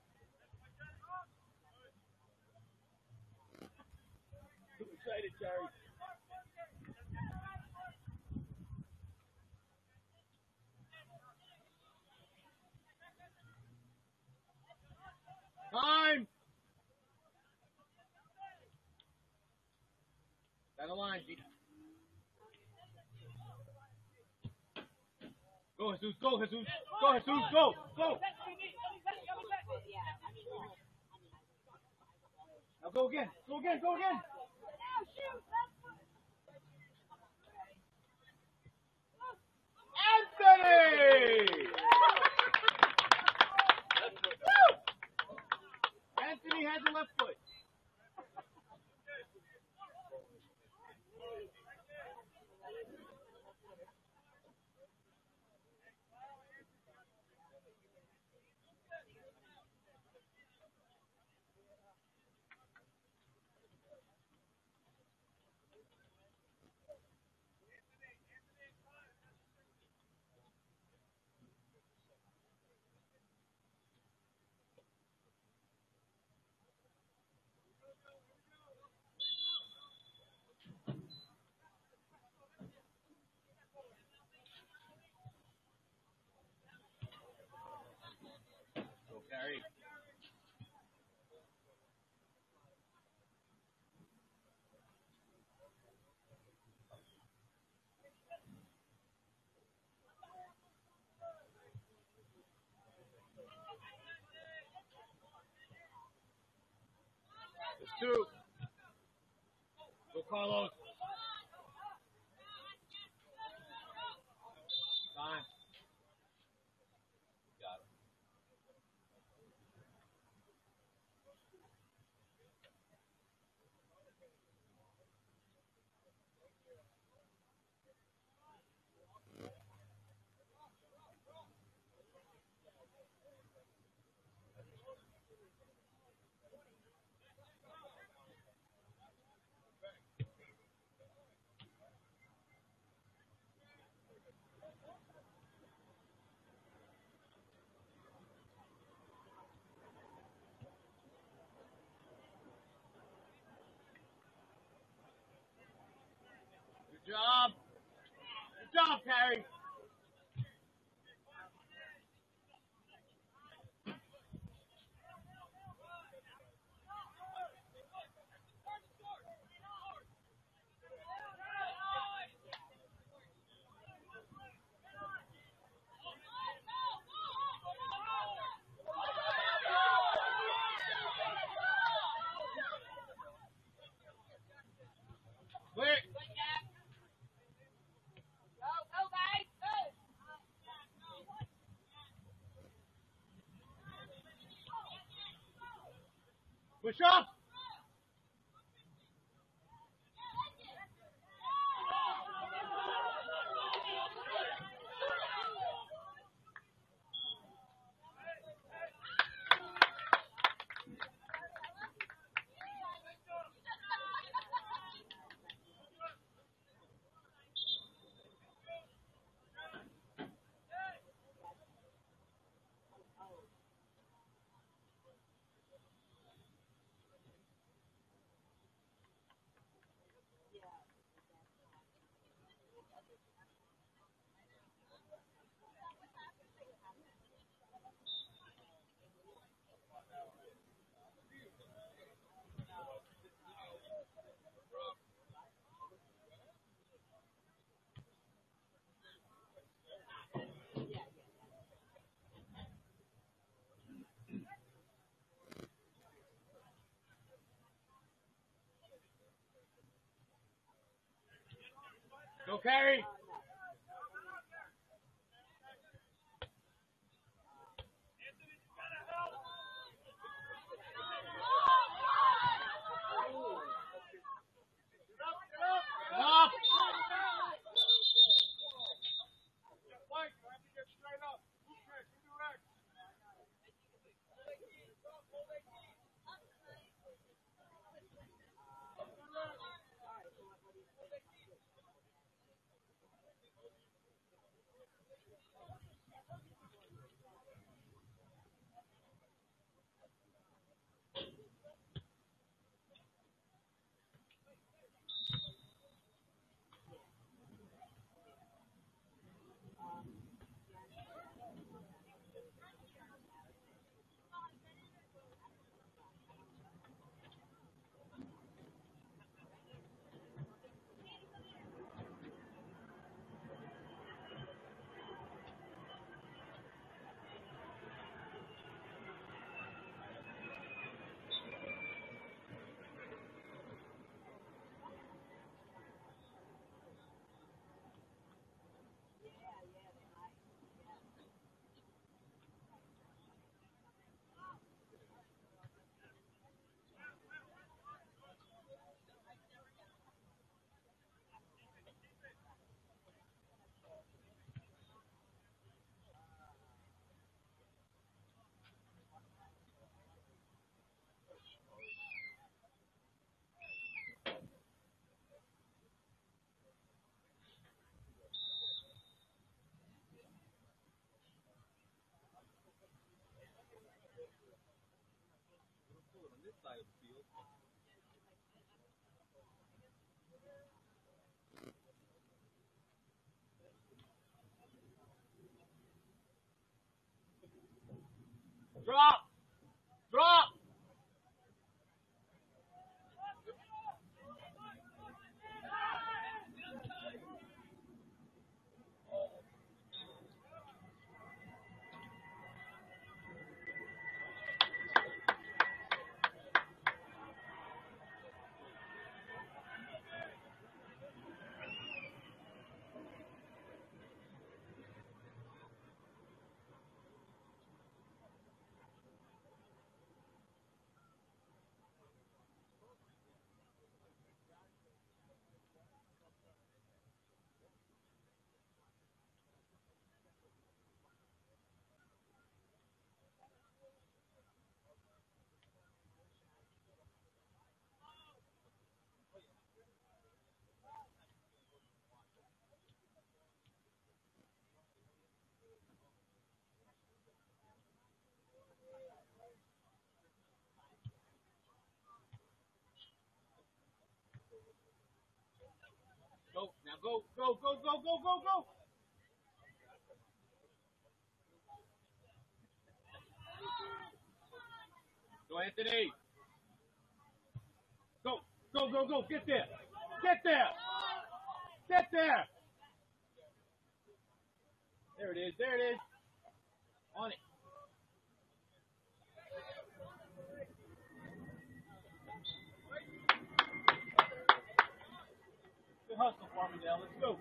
Too excited, Jerry. Time. Down the line, Gina. Go, Jesus. Go, Jesus. Go, Jesus. Go. Go. Now go again. Go again. Go again. Anthony! Anthony has the left foot. Go, carry. It's two. Go, Carlos. Fine. Got it. Good job. Good job, Carrie. Quick. Push up. Go carry. Up. On this side of the field. Drop. Drop. Go. Now go. Go, go, go, go, go, go. Go, Anthony. Go. Go, go, go. Get there. Get there. Get there. There it is. There it is. On it. Good hustle, Farmingdale. Let's go.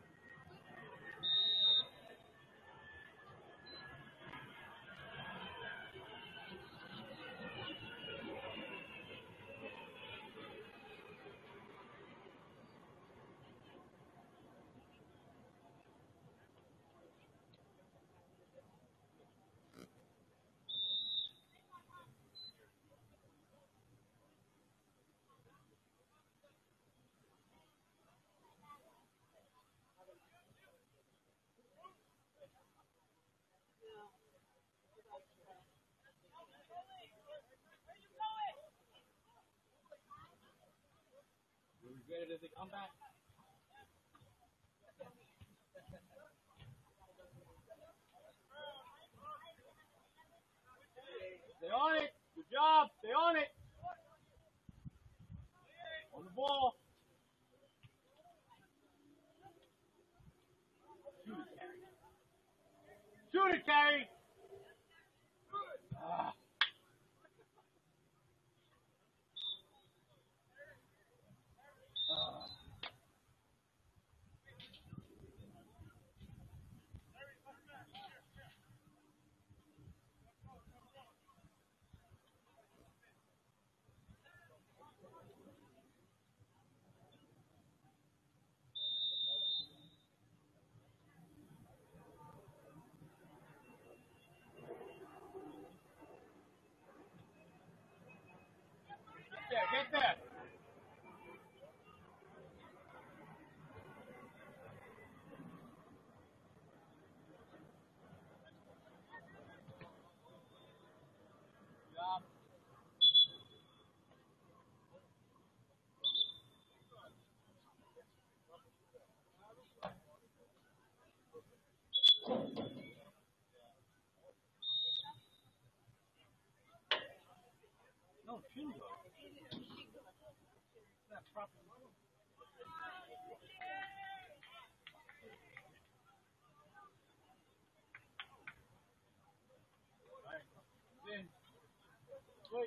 We regret it as they come back. Stay on it. Good job. Stay on it. On the ball. Shoot it, Carrie. Ah. Wait.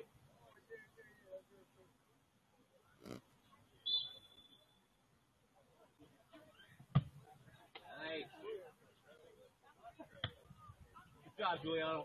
Nice. Good job, Giuliano.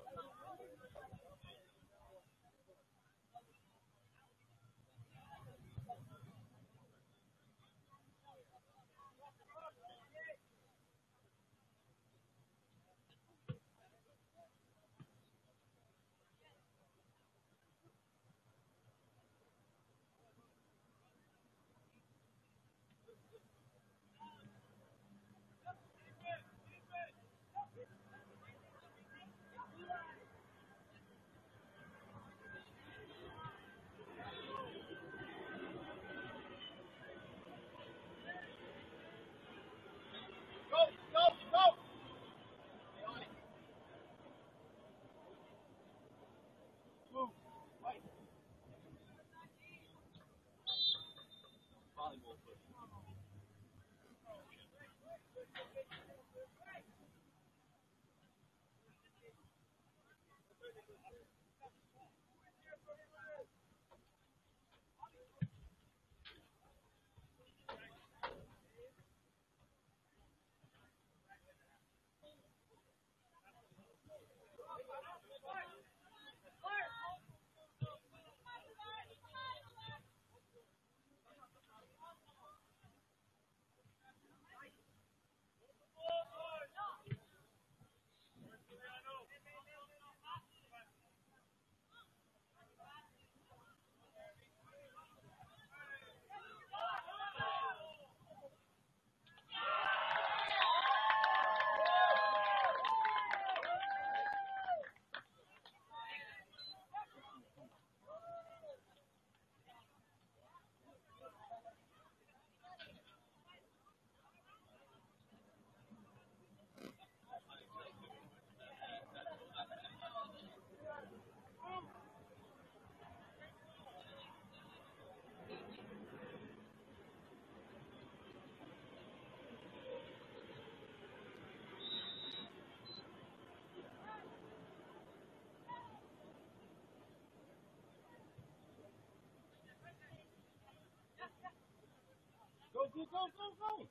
Go, go, go, go, go.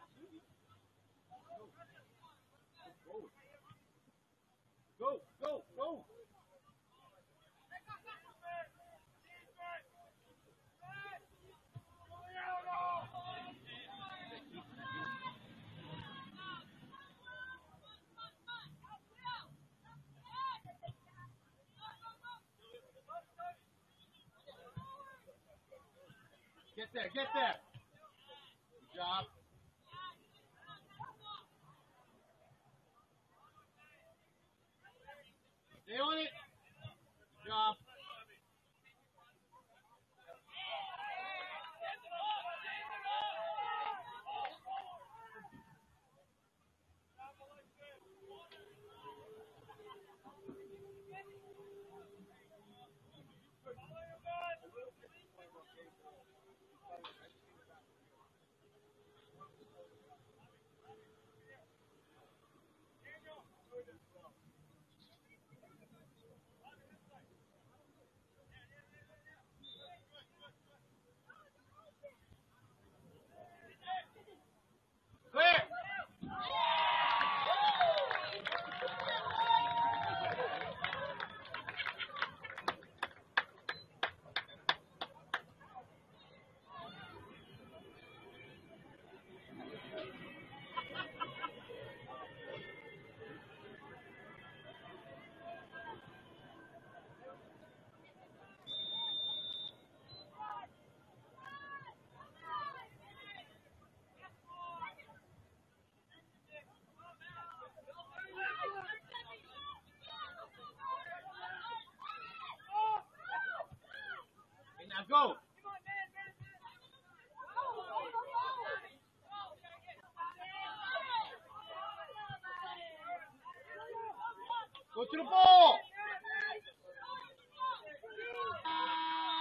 Go, go, go. Get there, get there. Good job. Stay on it. Good job. Clear. Okay, now go. Go to the ball.